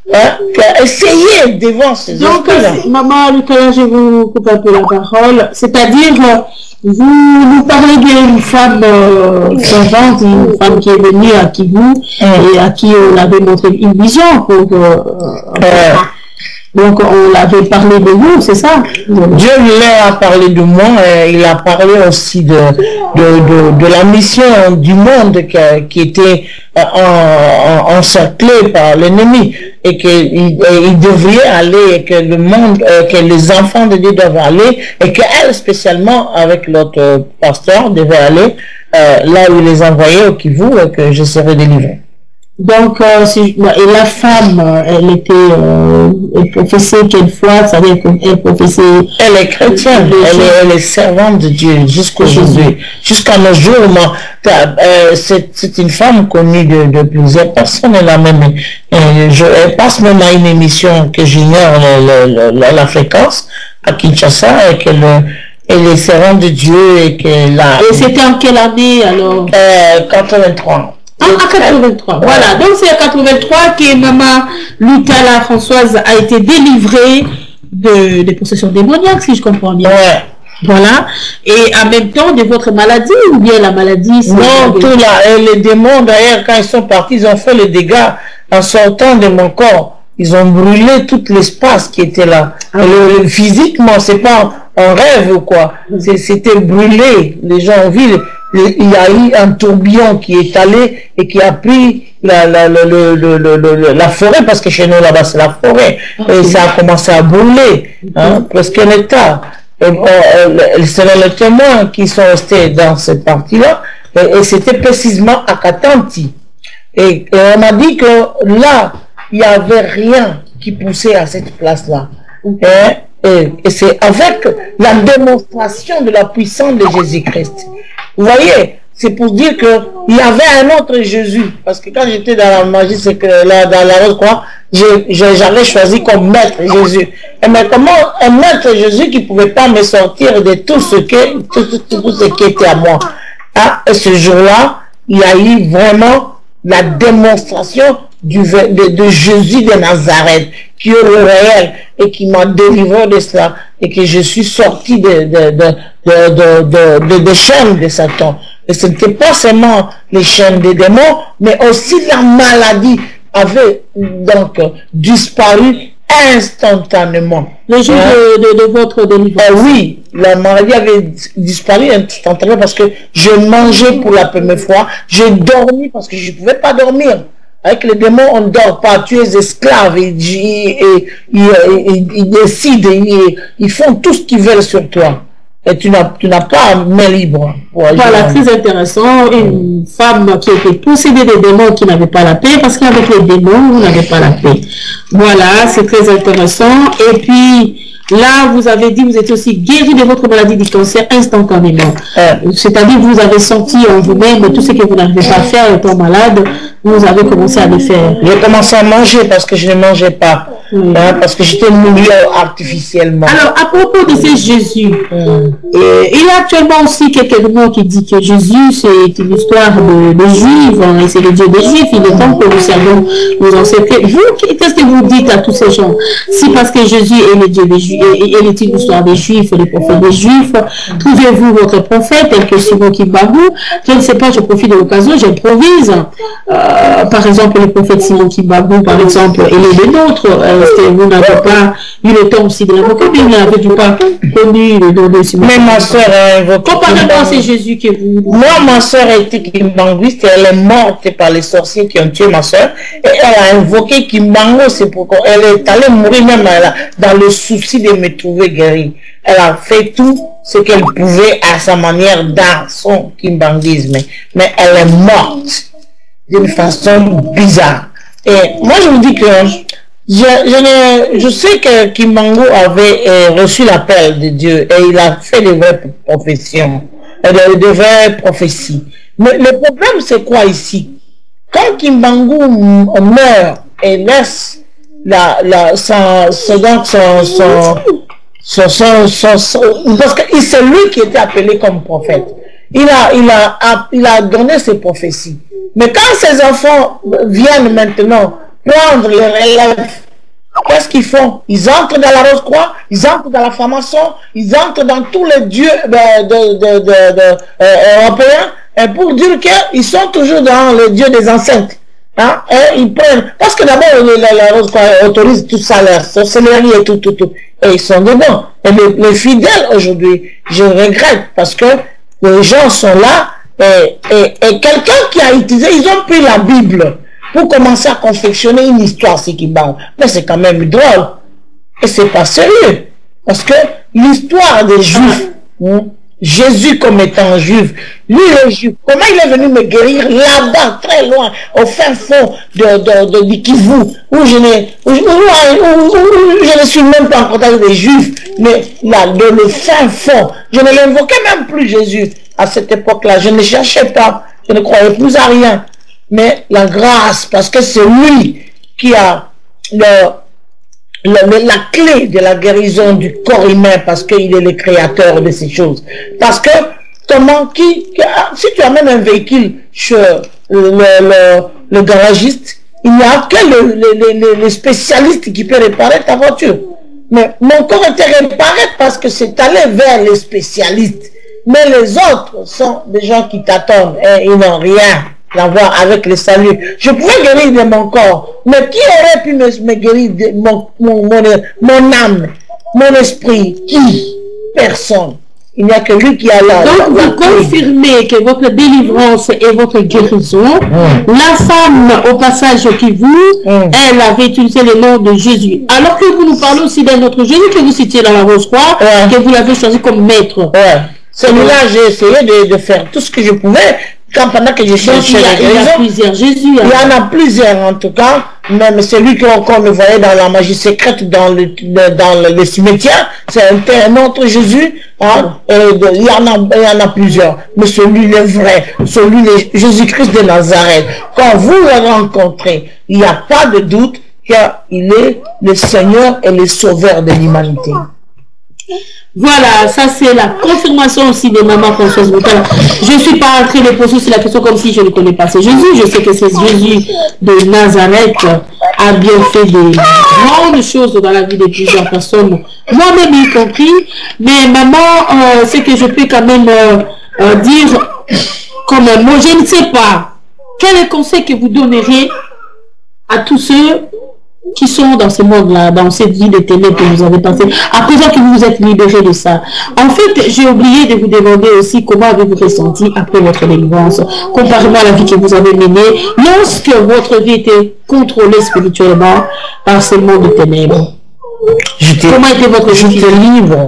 hein, qui a essayé devant ces Donc, esprits-là. maman, Lucas, je vous coupe un peu la parole. C'est-à-dire, vous nous parlez d'une femme euh, servante, une femme qui est venue à Kivu mm. et à qui on avait montré une vision pour... Euh, euh, donc, on l'avait parlé de vous, c'est ça? Dieu lui a parlé de moi, et il a parlé aussi de, de, de, de la mission du monde qui, qui était en, en, encerclée par l'ennemi et qu'il il devrait aller, et que le monde, que les enfants de Dieu doivent aller, et qu'elle spécialement avec l'autre pasteur devait aller euh, là où il les envoyait au Kivu, et que je serais délivré. Donc, euh, si, et la femme, elle était, euh, elle professait quelle foi, ça veut dire qu'elle professait... Elle est chrétienne, elle est, elle est servante de Dieu jusqu'aujourd'hui, jusqu'à nos jours. Euh, c'est une femme connue de, de plusieurs personnes, elle, a même, euh, je, elle passe même à une émission que j'ignore la, la, la fréquence, à Kinshasa, et qu'elle elle est servante de Dieu, et qu'elle a... Et c'était en quelle année alors? euh, quatre-vingt-trois. Ah, en quatre-vingt-trois, ouais. Voilà. Donc c'est en quatre-vingt-trois que maman Lutala Françoise a été délivrée de, des possessions démoniaques, si je comprends bien. Ouais. Voilà. Et en même temps de votre maladie, ou bien la maladie? Non, tout là. Les démons, d'ailleurs, quand ils sont partis, ils ont fait les dégâts en sortant de mon corps. Ils ont brûlé tout l'espace qui était là. Ah, le, le, physiquement, c'est pas un rêve ou quoi. C'était brûlé. Les gens ont vu... Il y a eu un tourbillon qui est allé et qui a pris la, la, la, la, la, la, la forêt, parce que chez nous là-bas c'est la forêt, okay. Et ça a commencé à brûler, hein, presque un hectare. C'est les témoins qui sont restés dans cette partie-là, et, et c'était précisément à Katanti. Et, et on m'a dit que là, il n'y avait rien qui poussait à cette place-là. Okay. Et, et, et c'est avec la démonstration de la puissance de Jésus-Christ. Vous voyez, c'est pour dire qu'il y avait un autre Jésus. Parce que quand j'étais dans la magie, c'est que là, dans la rose croix, j'avais choisi comme maître Jésus. Et mais comment un maître Jésus qui ne pouvait pas me sortir de tout ce, que, tout, tout, tout ce qui était à moi. Ah, et ce jour-là, il y a eu vraiment la démonstration du, de, de Jésus de Nazareth, qui est le réel et qui m'a délivré de cela, et que je suis sorti de, de, de, de, de, de, de, de chaînes de Satan. Et ce n'était pas seulement les chaînes des démons, mais aussi la maladie avait donc disparu instantanément. Le jour hein? de, de, de votre délivrance. Euh, oui, la maladie avait disparu instantanément parce que je mangeais pour la première fois, j'ai dormi parce que je ne pouvais pas dormir. Avec les démons, on ne dort pas, tu es esclave, et ils décident, ils font tout ce qu'ils veulent sur toi. Et tu n'as pas main libre. Voilà, très intéressant. Une femme qui était possédée des démons, qui n'avait pas la paix, parce qu'avec les démons, vous n'avez pas la paix. Voilà, c'est très intéressant. Et puis, là, vous avez dit, vous êtes aussi guéri de votre maladie du cancer instantanément. Euh, C'est-à-dire, vous avez senti en vous-même tout ce que vous n'arrivez pas à faire étant malade, vous avez commencé à le faire. J'ai commencé à manger parce que je ne mangeais pas. Oui. Hein, parce que j'étais moulu artificiellement. Alors, à propos de ce Jésus, mm. euh, il y a actuellement aussi quelqu'un qui dit que Jésus, c'est une histoire de, de Juifs, hein, et c'est le Dieu des Juifs, il est temps que nous servons nos ancêtres. Vous, qu'est-ce que vous dites à tous ces gens? Si parce que Jésus est le Dieu des Juifs, et, et est une histoire des Juifs, les prophètes des Juifs, trouvez-vous votre prophète, tel que Simon Kimbangou? Je ne sais pas, je profite de l'occasion, j'improvise. Euh, par exemple, le prophète Simon Kimbangou, par exemple, et les nôtres. Euh, vous n'avez pas eu le temps aussi de l'invoquer, mais vous n'avez pas connu le nom de Simon. Mais ma soeur a invoqué. Comparez-moi, c'est Jésus que vous... Moi, ma soeur était Kimbanguiste, elle est morte par les sorciers qui ont tué ma soeur, et elle a invoqué Kimbango, c'est pourquoi elle est allée mourir même dans le souci de me trouver guérie. Elle a fait tout ce qu'elle pouvait à sa manière dans son kimbanguisme, mais elle est morte d'une façon bizarre. Et moi, je vous dis que Je, je, je sais que Kimbangu avait euh, reçu l'appel de Dieu et il a fait des vraies professions, de, de vraies prophéties. Mais le problème, c'est quoi ici? Quand Kimbangu meurt et laisse la, la, son, son, son, son, son, son, son, son parce que c'est lui qui était appelé comme prophète. Il a, il a, il a donné ses prophéties. Mais quand ses enfants viennent maintenant prendre les relèves. Qu'est-ce qu'ils font? Ils entrent dans la Rose-Croix, ils entrent dans la franc-maçon, ils entrent dans tous les dieux de, de, de, de, de, euh, européens, et pour dire qu'ils sont toujours dans le dieu des ancêtres. Hein? Et ils prennent, parce que d'abord la, la Rose-Croix autorise tout ça, la sorcellerie et tout, tout, tout. Et ils sont dedans. Et les, les fidèles aujourd'hui, je regrette, parce que les gens sont là, et, et, et quelqu'un qui a utilisé, ils ont pris la Bible pour commencer à confectionner une histoire, c'est qui bat. Mais c'est quand même drôle. Et c'est pas sérieux. Parce que l'histoire des Juifs, hein, Jésus comme étant juif, lui le juif, comment il est venu me guérir là-bas, très loin, au fin fond de, de, de, de Kivu, où je, où, où, où, où je ne suis même pas en contact avec les Juifs, mais là, de le fin fond, je ne l'invoquais même plus Jésus à cette époque-là, je ne cherchais pas, je ne croyais plus à rien. Mais la grâce, parce que c'est lui qui a le, le, la clé de la guérison du corps humain, parce qu'il est le créateur de ces choses. Parce que, comment, qui, si tu amènes un véhicule chez le, le, le garagiste, il n'y a que le, le, le, le spécialiste qui peut réparer ta voiture. Mais mon corps était réparé parce que c'est allé vers les spécialistes. Mais les autres sont des gens qui t'attendent et ils n'ont rien à voir avec le salut. Je pouvais guérir de mon corps, mais qui aurait pu me, me guérir de mon, mon, mon, mon âme, mon esprit? Qui? Personne. Il n'y a que lui qui a la... Donc vous confirmez que votre délivrance et votre guérison, mmh. la femme au passage qui vous, mmh. elle avait utilisé le nom de Jésus. Alors que vous nous parlez aussi d'un autre Jésus que vous citiez dans la Rose-Croix, ouais. que vous l'avez choisi comme maître. Ouais. Celui-là, j'ai essayé de, de faire tout ce que je pouvais. Quand pendant que je cherchais la guérison, il y a plusieurs Jésus. Il y en a plusieurs en tout cas, même celui qu'on me voyait dans la magie secrète dans le, dans le, le cimetière, c'est un, un autre Jésus. Hein, et de, il, y en a, il y en a plusieurs, mais celui le vrai, celui de Jésus-Christ de Nazareth. Quand vous le rencontrez, il n'y a pas de doute qu'il est le Seigneur et le Sauveur de l'humanité. Voilà, ça c'est la confirmation aussi de maman Françoise Boutala. Je ne suis pas en train de poser sur la question comme si je ne connais pas ce Jésus. Je sais que c'est Jésus de Nazareth a bien fait des grandes choses dans la vie de plusieurs personnes, moi-même y compris. Mais maman, euh, ce que je peux quand même euh, euh, dire comme un mot, je ne sais pas quel est le conseil que vous donneriez à tous ceux qui sont dans ce monde-là, dans cette vie de ténèbres que vous avez passée, à présent que vous vous êtes libérés de ça. En fait, j'ai oublié de vous demander aussi comment avez-vous ressenti après votre délivrance, comparément à la vie que vous avez menée, lorsque votre vie était contrôlée spirituellement par ce monde de ténèbres. Comment était votre vie? J'étais libre.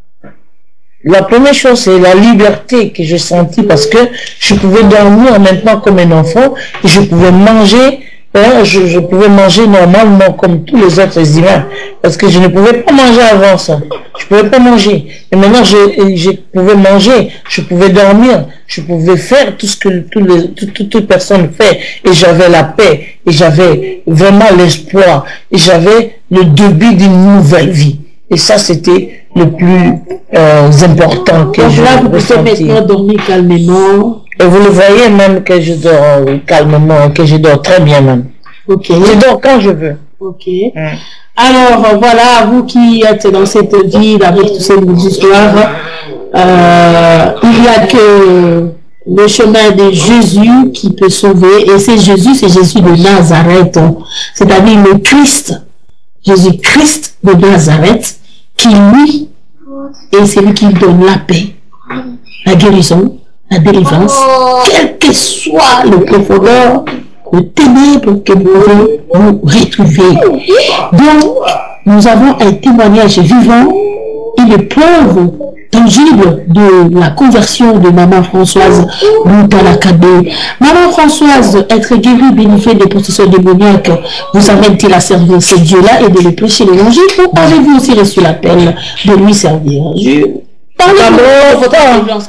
La première chose, c'est la liberté que j'ai sentie parce que je pouvais dormir maintenant comme un enfant et je pouvais manger. Je, je pouvais manger normalement comme tous les autres humains parce que je ne pouvais pas manger avant ça. Je pouvais pas manger. Et maintenant, je, je pouvais manger, je pouvais dormir, je pouvais faire tout ce que tout les, tout, tout, toute personne fait. Et j'avais la paix, et j'avais vraiment l'espoir, et j'avais le début d'une nouvelle vie. Et ça, c'était le plus euh, important que je là, vous pouvez maintenant dormir calmement. Et vous le voyez même que je dors calmement, que je dors très bien même. Ok. Je dors quand je veux. Ok. Mm. Alors, voilà, vous qui êtes dans cette ville avec toutes ces histoires, euh, il n'y a que le chemin de Jésus qui peut sauver. Et c'est Jésus, c'est Jésus de Nazareth. C'est-à-dire le Christ, Jésus-Christ de Nazareth, qui lui, et c'est lui qui donne la paix, la guérison, la délivrance, quel que soit le profondeur, le ténèbre que vous pouvez vous retrouver. Donc, nous avons un témoignage vivant et de preuves tangibles de la conversion de maman Françoise Boutala-Kabé. Maman Françoise, être guérie, bénéficier des possessions démoniaques, vous amène-t-il à servir ce Dieu-là et de le prêcher l'évangile, ou avez-vous aussi reçu l'appel de lui servir? Je...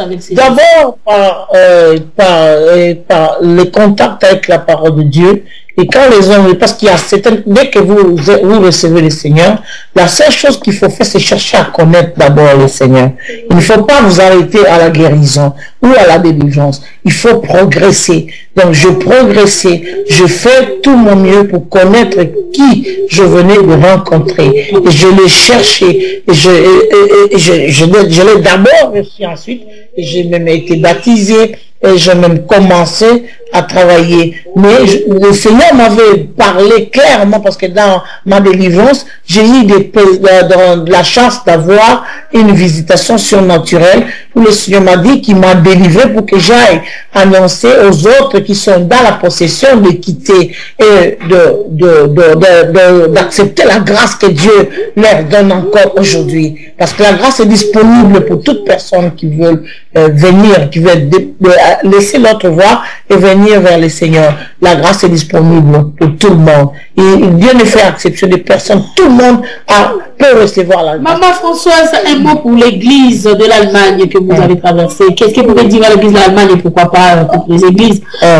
D'abord, par, euh, par, euh, par le contact avec la parole de Dieu Et quand les hommes, parce qu'il y a certaines, dès que vous, vous recevez le Seigneur, la seule chose qu'il faut faire, c'est chercher à connaître d'abord le Seigneur. Il ne faut pas vous arrêter à la guérison ou à la délivrance. Il faut progresser. Donc, je progressais, je fais tout mon mieux pour connaître qui je venais de rencontrer. Et je l'ai cherché, et je, et, et, je, je, je l'ai d'abord reçu ensuite, et j'ai même été baptisé, et j'ai même commencé à travailler. Mais je, le Seigneur m'avait parlé clairement, parce que dans ma délivrance, j'ai eu des, de, de la chance d'avoir une visitation surnaturelle où le Seigneur m'a dit qu'il m'a délivré pour que j'aille annoncer aux autres qui sont dans la possession de quitter et de, de, de, de, de, d'accepter la grâce que Dieu leur donne encore aujourd'hui. Parce que la grâce est disponible pour toute personne qui veut euh, venir, qui veut de, de, laisser l'autre voir et venir vers le Seigneur. La grâce est disponible pour tout le monde. Et Dieu ne fait exception de personne. Tout le monde a, peut recevoir la grâce. Maman Françoise, un mot pour l'église de l'Allemagne que vous ouais. avez traversée. Qu'est-ce que vous pouvez dire à l'église de l'Allemagne et pourquoi pas pour les églises euh,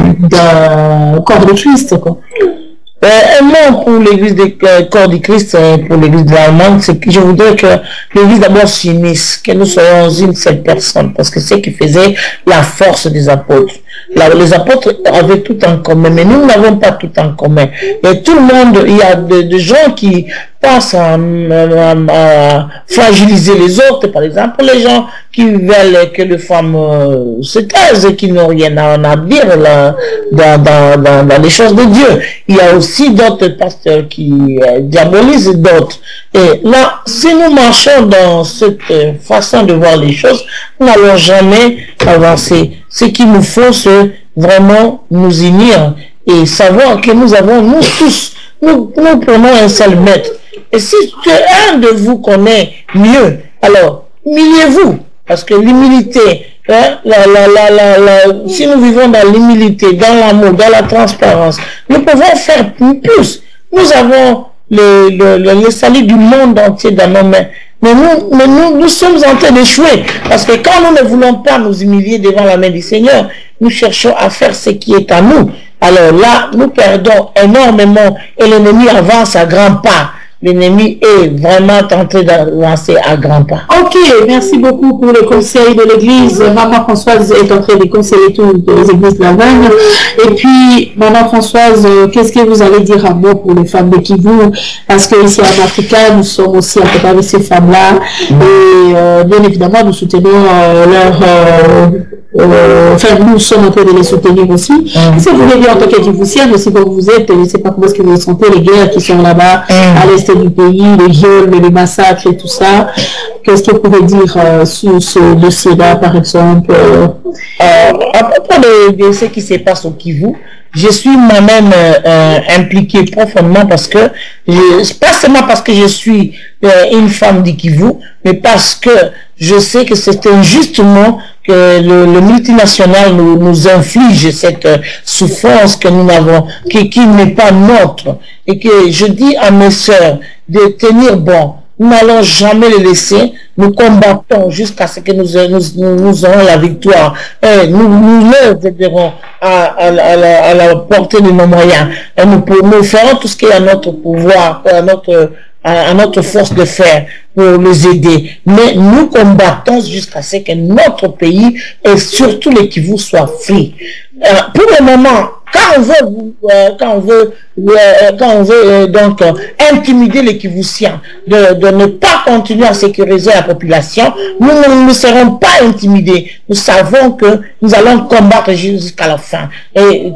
de corps de Christ, quoi? Euh, un mot pour l'église du euh, corps du Christ, euh, pour l'église de l'Allemagne, c'est que je voudrais que l'église d'abord s'unisse, que nous soyons une seule personne, parce que c'est ce qui faisait la force des apôtres. Là, les apôtres avaient tout en commun, mais nous n'avons pas tout en commun. Et tout le monde, il y a des de gens qui pensent à, à, à fragiliser les autres, par exemple, les gens qui veulent que les femmes euh, se taisent et qui n'ont rien à, à dire là, dans, dans, dans, dans les choses de Dieu. Il y a aussi d'autres pasteurs qui euh, diabolisent d'autres. Et là, si nous marchons dans cette euh, façon de voir les choses, nous n'allons jamais avancer. Ce qu'il nous faut, c'est vraiment nous unir et savoir que nous avons, nous tous, nous, nous prenons un seul maître. Et si un de vous connaît mieux, alors, humiliez-vous. Parce que l'humilité, hein, la, la, la, la, la, si nous vivons dans l'humilité, dans l'amour, dans la transparence, nous pouvons faire plus. Nous avons le, le, le, le salut du monde entier dans nos mains. Mais nous, mais nous, nous sommes en train d'échouer. Parce que quand nous ne voulons pas nous humilier devant la main du Seigneur, nous cherchons à faire ce qui est à nous. Alors là, nous perdons énormément et l'ennemi avance à grands pas. L'ennemi est vraiment tenté d'avancer à grands pas. Ok, merci beaucoup pour le conseil de l'église. Maman Françoise est en train de conseiller toutes les églises de l'Allemagne. Et puis, Maman Françoise, qu'est-ce que vous allez dire à moi pour les femmes de Kivu? Parce que ici en Afrique, nous sommes aussi accompagnés de ces femmes-là. Et euh, bien évidemment, nous soutenons euh, leur... Euh, Euh, enfin, nous sommes en train de les soutenir aussi. Mm. Si vous voulez dire en tant qu'Égyptienne, aussi comme vous êtes, je ne sais pas comment est-ce que vous ressentez les guerres qui sont là-bas, mm. à l'est du pays, les viols, les massacres et tout ça. Qu'est-ce que vous pouvez dire euh, sur ce dossier-là, par exemple euh, euh, À propos de, de ce qui se passe au Kivu, je suis moi-même euh, impliqué profondément parce que, je, pas seulement parce que je suis euh, une femme du Kivu, mais parce que je sais que c'est injustement que le, le multinational nous, nous inflige cette euh, souffrance que nous avons, qui, qui n'est pas nôtre. Et que je dis à mes sœurs de tenir bon. Nous n'allons jamais les laisser. Nous combattons jusqu'à ce que nous, nous, nous, nous aurons la victoire. Et nous, nous les aiderons à, à, à, la, à la portée de nos moyens. Et nous, nous ferons tout ce qui est à notre pouvoir, à notre, à, à notre force de faire pour les aider. Mais nous combattons jusqu'à ce que notre pays et surtout les Kivu soient free. Euh, pour le moment, quand on veut, euh, quand on veut, euh, quand on veut euh, donc euh, intimider les Kivusiens, de, de ne pas continuer à sécuriser la population, nous ne, ne serons pas intimidés. Nous savons que nous allons combattre jusqu'à la fin. Et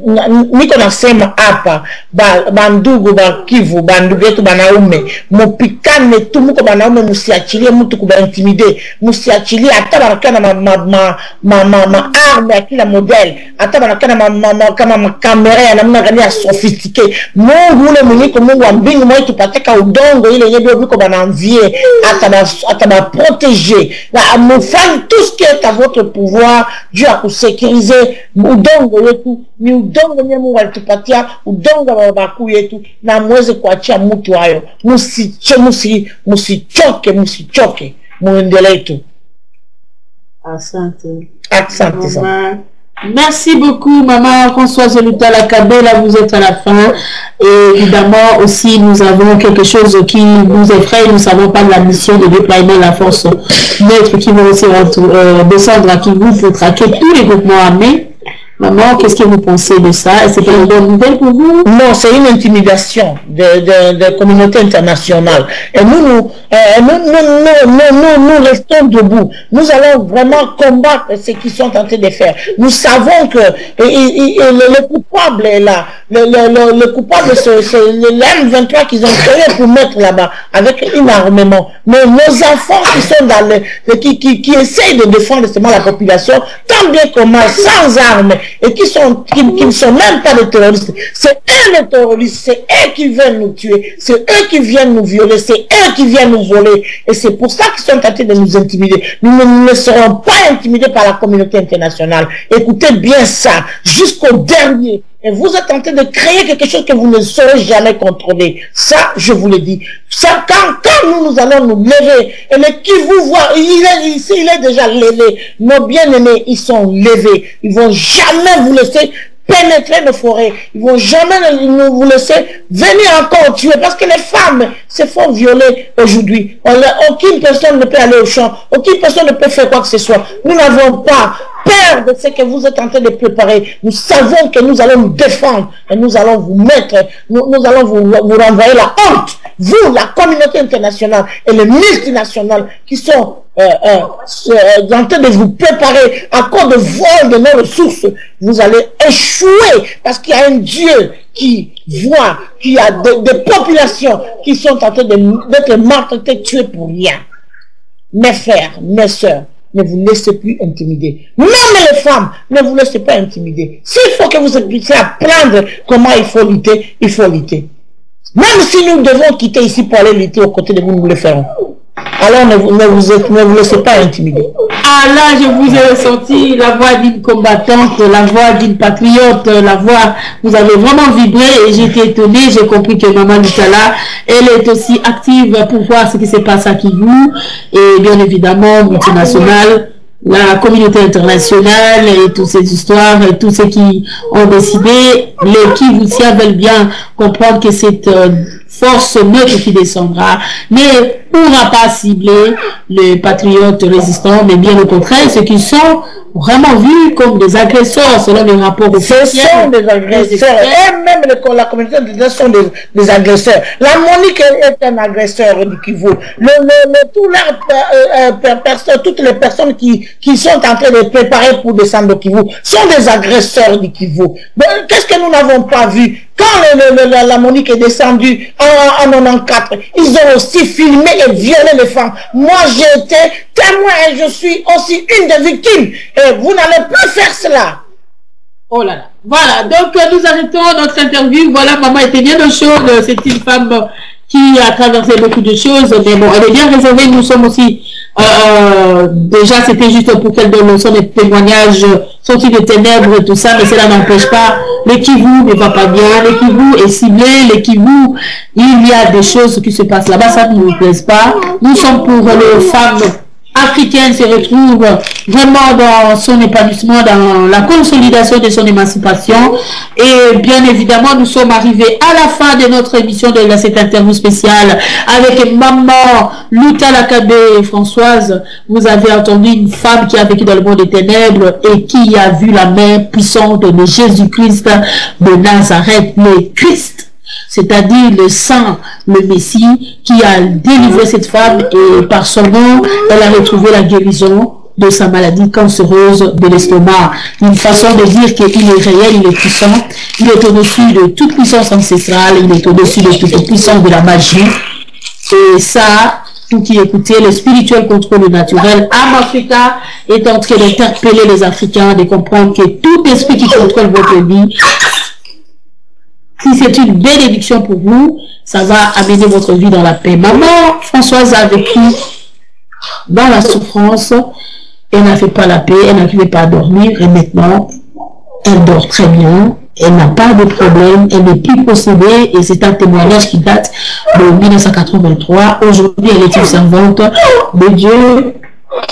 ni konasema hapa bandugu ba Kivu, bandugu yetu banaume, mupikane tu muko banaume, musiachilie mtu kuba intimide, musiachilie hata banakana ma ma ma ma ma ma arme ya kila model, hata banakana ma ma ma kama makamera ya namna gani ya sophistiqué. Mungu ule mwenyeko Mungu wa mbingu mwa tupateka udongo ile yebe biko bananvie ataba ataba protéger la mufanye tout ce qui est à votre pouvoir. Dieu a kusécuriser udongo yetu, ni udongo nye Mungu alitupatia, udongo wa baku yetu na mweze kuachia mtu hayo. Musiche musi musichoke musichoke muendelee tu. Asante. Asante sana. Merci beaucoup, maman Françoise Lutala Kabela, vous êtes à la fin. Et évidemment, aussi, nous avons quelque chose qui nous effraie. Nous ne savons pas de la mission de déploiement de la force neutre qui va aussi euh, descendre à Kivu pour traquer tous les groupements armés. Maman, qu'est-ce que vous pensez de ça? C'est une bonne nouvelle pour vous? Non, c'est une intimidation de, de, de communauté internationale. Et nous, nous, euh, nous, nous, nous, nous, nous restons debout. Nous allons vraiment combattre ce qu'ils sont en train de faire. Nous savons que et, et, et, le, le coupable est là. Le, le, le, le coupable, c'est l'M vingt-trois qu'ils ont créé pour mettre là-bas avec un armement. Mais nos enfants qui sont dans le, qui, qui, qui essayent de défendre justement la population, tant bien que mal, sans armes, et qui sont qui, qui ne sont même pas des terroristes. C'est eux les terroristes, c'est eux qui viennent nous tuer, c'est eux qui viennent nous violer, c'est eux qui viennent nous voler. Et c'est pour ça qu'ils sont tentés de nous intimider. Nous ne, ne serons pas intimidés par la communauté internationale. Écoutez bien ça, jusqu'au dernier. Et vous êtes en train de créer quelque chose que vous ne saurez jamais contrôler. Ça, je vous le dis. Ça, quand, quand nous, nous allons nous lever, et le qui vous voit, il est ici, il est déjà levé. Nos bien-aimés, ils sont levés. Ils vont jamais vous laisser pénétrer nos forêts. Ils vont jamais nous vous laisser venir encore tuer. Parce que les femmes se font violer aujourd'hui. Aucune personne ne peut aller au champ. Aucune personne ne peut faire quoi que ce soit. Nous n'avons pas peur de ce que vous êtes en train de préparer. Nous savons que nous allons nous défendre et nous allons vous mettre, nous, nous allons vous, vous renvoyer la honte. Vous, la communauté internationale et les multinationales qui sont euh, euh, en train de vous préparer à cause de vol de nos ressources, vous allez échouer parce qu'il y a un Dieu qui voit qu'il y a de, des populations qui sont en train d'être maltraitées, tuées pour rien. Mes frères, mes soeurs, ne vous laissez plus intimider. Même les femmes, ne vous laissez pas intimider. S'il faut que vous puissiez apprendre comment il faut lutter, il faut lutter. Même si nous devons quitter ici pour aller lutter aux côtés de vous, nous le ferons. Alors ne vous, ne vous, ne vous laissez pas intimider. Ah là, je vous ai ressenti la voix d'une combattante, la voix d'une patriote, la voix, vous avez vraiment vibré et j'étais étonnée, j'ai compris que Maman Lutala, elle est aussi active pour voir ce qui se passe à Kivu et bien évidemment multinationale, la communauté internationale et toutes ces histoires et tous ceux qui ont décidé, les Kivusiens veulent bien comprendre que cette euh, force neutre qui descendra ne pourra pas cibler les patriotes résistants, mais bien au contraire, ceux qui sont vraiment vus comme des agresseurs selon les rapports officiels. Ce sont des agresseurs, et même les, la communauté internationale sont des, des agresseurs. La Monique est un agresseur du Kivu. Le, le, le, tout leur, euh, euh, personne, toutes les personnes qui, qui sont en train de préparer pour descendre au Kivu sont des agresseurs du Kivu. Qu'est-ce que nous n'avons pas vu? Quand le, le, le, la Monique est descendue en, en quatre-vingt-quatorze, ils ont aussi filmé et violé les femmes. Moi, j'ai été témoin et je suis aussi une des victimes. Et vous n'allez plus faire cela. Oh là là. Voilà, donc nous arrêtons notre interview. Voilà, maman était bien au chaud. C'est une femme qui a traversé beaucoup de choses, mais bon, elle est bien réservée. Nous sommes aussi, euh, déjà, c'était juste pour qu'elle donne son témoignage sortis de ténèbres et tout ça, mais cela n'empêche pas, le Kivu ne va pas bien, le Kivu est ciblé, le Kivu, il y a des choses qui se passent là-bas, ça ne nous plaise pas. Nous sommes pour les femmes africaine se retrouve vraiment dans son épanouissement, dans la consolidation de son émancipation. Et bien évidemment, nous sommes arrivés à la fin de notre émission de cette interview spéciale avec Maman Lutala Kabé Françoise. Vous avez entendu une femme qui a vécu dans le monde des ténèbres et qui a vu la main puissante de Jésus-Christ de Nazareth, le Christ. C'est-à-dire le sang, le Messie, qui a délivré cette femme et par son nom, elle a retrouvé la guérison de sa maladie cancéreuse de l'estomac. Une façon de dire qu'il est réel, il est puissant, il est au-dessus de toute puissance ancestrale, il est au-dessus de toute puissance de la magie. Et ça, tout qui écoutez, le spirituel contre le naturel, Am Africa est en train d'interpeller les Africains, de comprendre que tout esprit qui contrôle votre vie, si c'est une bénédiction pour vous, ça va amener votre vie dans la paix. Maman Françoise a vécu dans la souffrance, elle n'a fait pas la paix, elle n'arrivait pas à dormir, et maintenant, elle dort très bien, elle n'a pas de problème, elle n'est plus possédée, et c'est un témoignage qui date de mille neuf cent quatre-vingt-trois. Aujourd'hui, elle est une servante de Dieu.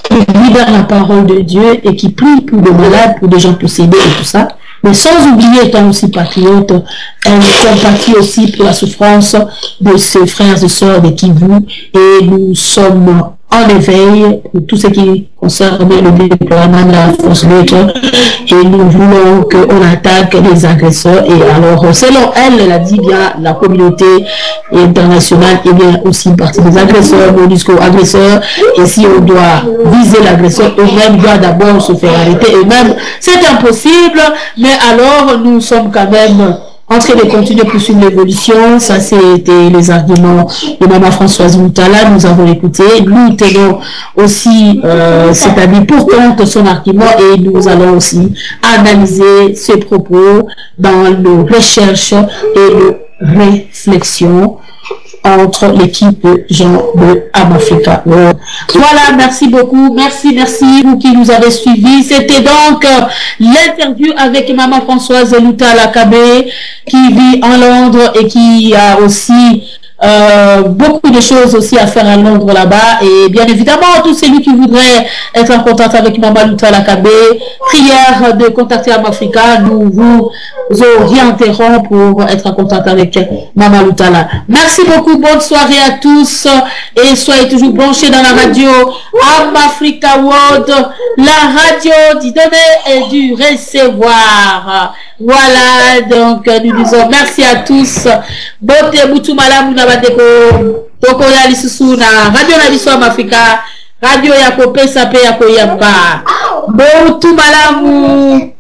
qui libère la parole de Dieu et qui prie pour des malades, pour des gens possédés et tout ça. Mais sans oublier, étant aussi patriote, elle compatit aussi pour la souffrance de ses frères et sœurs de Kivu. Et nous sommes en éveil pour tout ce qui concerne le déploiement de la force neutre. Et nous voulons qu'on attaque les agresseurs. Et alors, selon elle, elle a dit bien la communauté internationale est bien aussi une partie des agresseurs, au discours agresseurs. Et si on doit viser l'agresseur, eux-mêmes doivent d'abord se faire arrêter eux-mêmes. C'est impossible, mais alors nous sommes quand même en train de continuer pour suivre l'évolution. Ça, c'était les arguments de Maman Françoise Moutala. Nous avons écouté. Nous tenons aussi euh, cet avis pour contre son argument et nous allons aussi analyser ses propos dans le recherche et le réflexion entre l'équipe de gens de Amafrica. Voilà, merci beaucoup. Merci, merci vous qui nous avez suivis. C'était donc euh, l'interview avec Maman Françoise Moutala Kabé qui vit en Londres et qui a aussi Euh, beaucoup de choses aussi à faire à Londres là-bas. Et bien évidemment, tous celui qui voudrait être en contact avec Maman Moutala Kabé, prière de contacter Amafrica, nous vous orienterons pour être en contact avec Maman Moutala. Merci beaucoup, bonne soirée à tous et soyez toujours branchés dans la radio Amafrica World, la radio du donner et du recevoir. Voilà, donc nous disons merci à tous. Bote Boutou Malamu Nabadeko, Toko Yali Susuna, Radio Nabiso Amafrica, Radio Yako Pesape Yako Yamba. Boutou Malamu.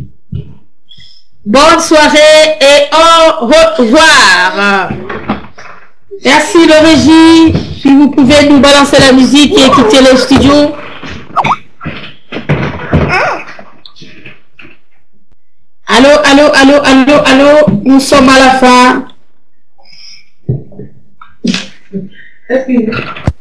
Bonne soirée et au revoir. Merci le régie. Si vous pouvez nous balancer la musique et quitter le studio. Allô, allô, allô, allô, allô, nous sommes à la fin.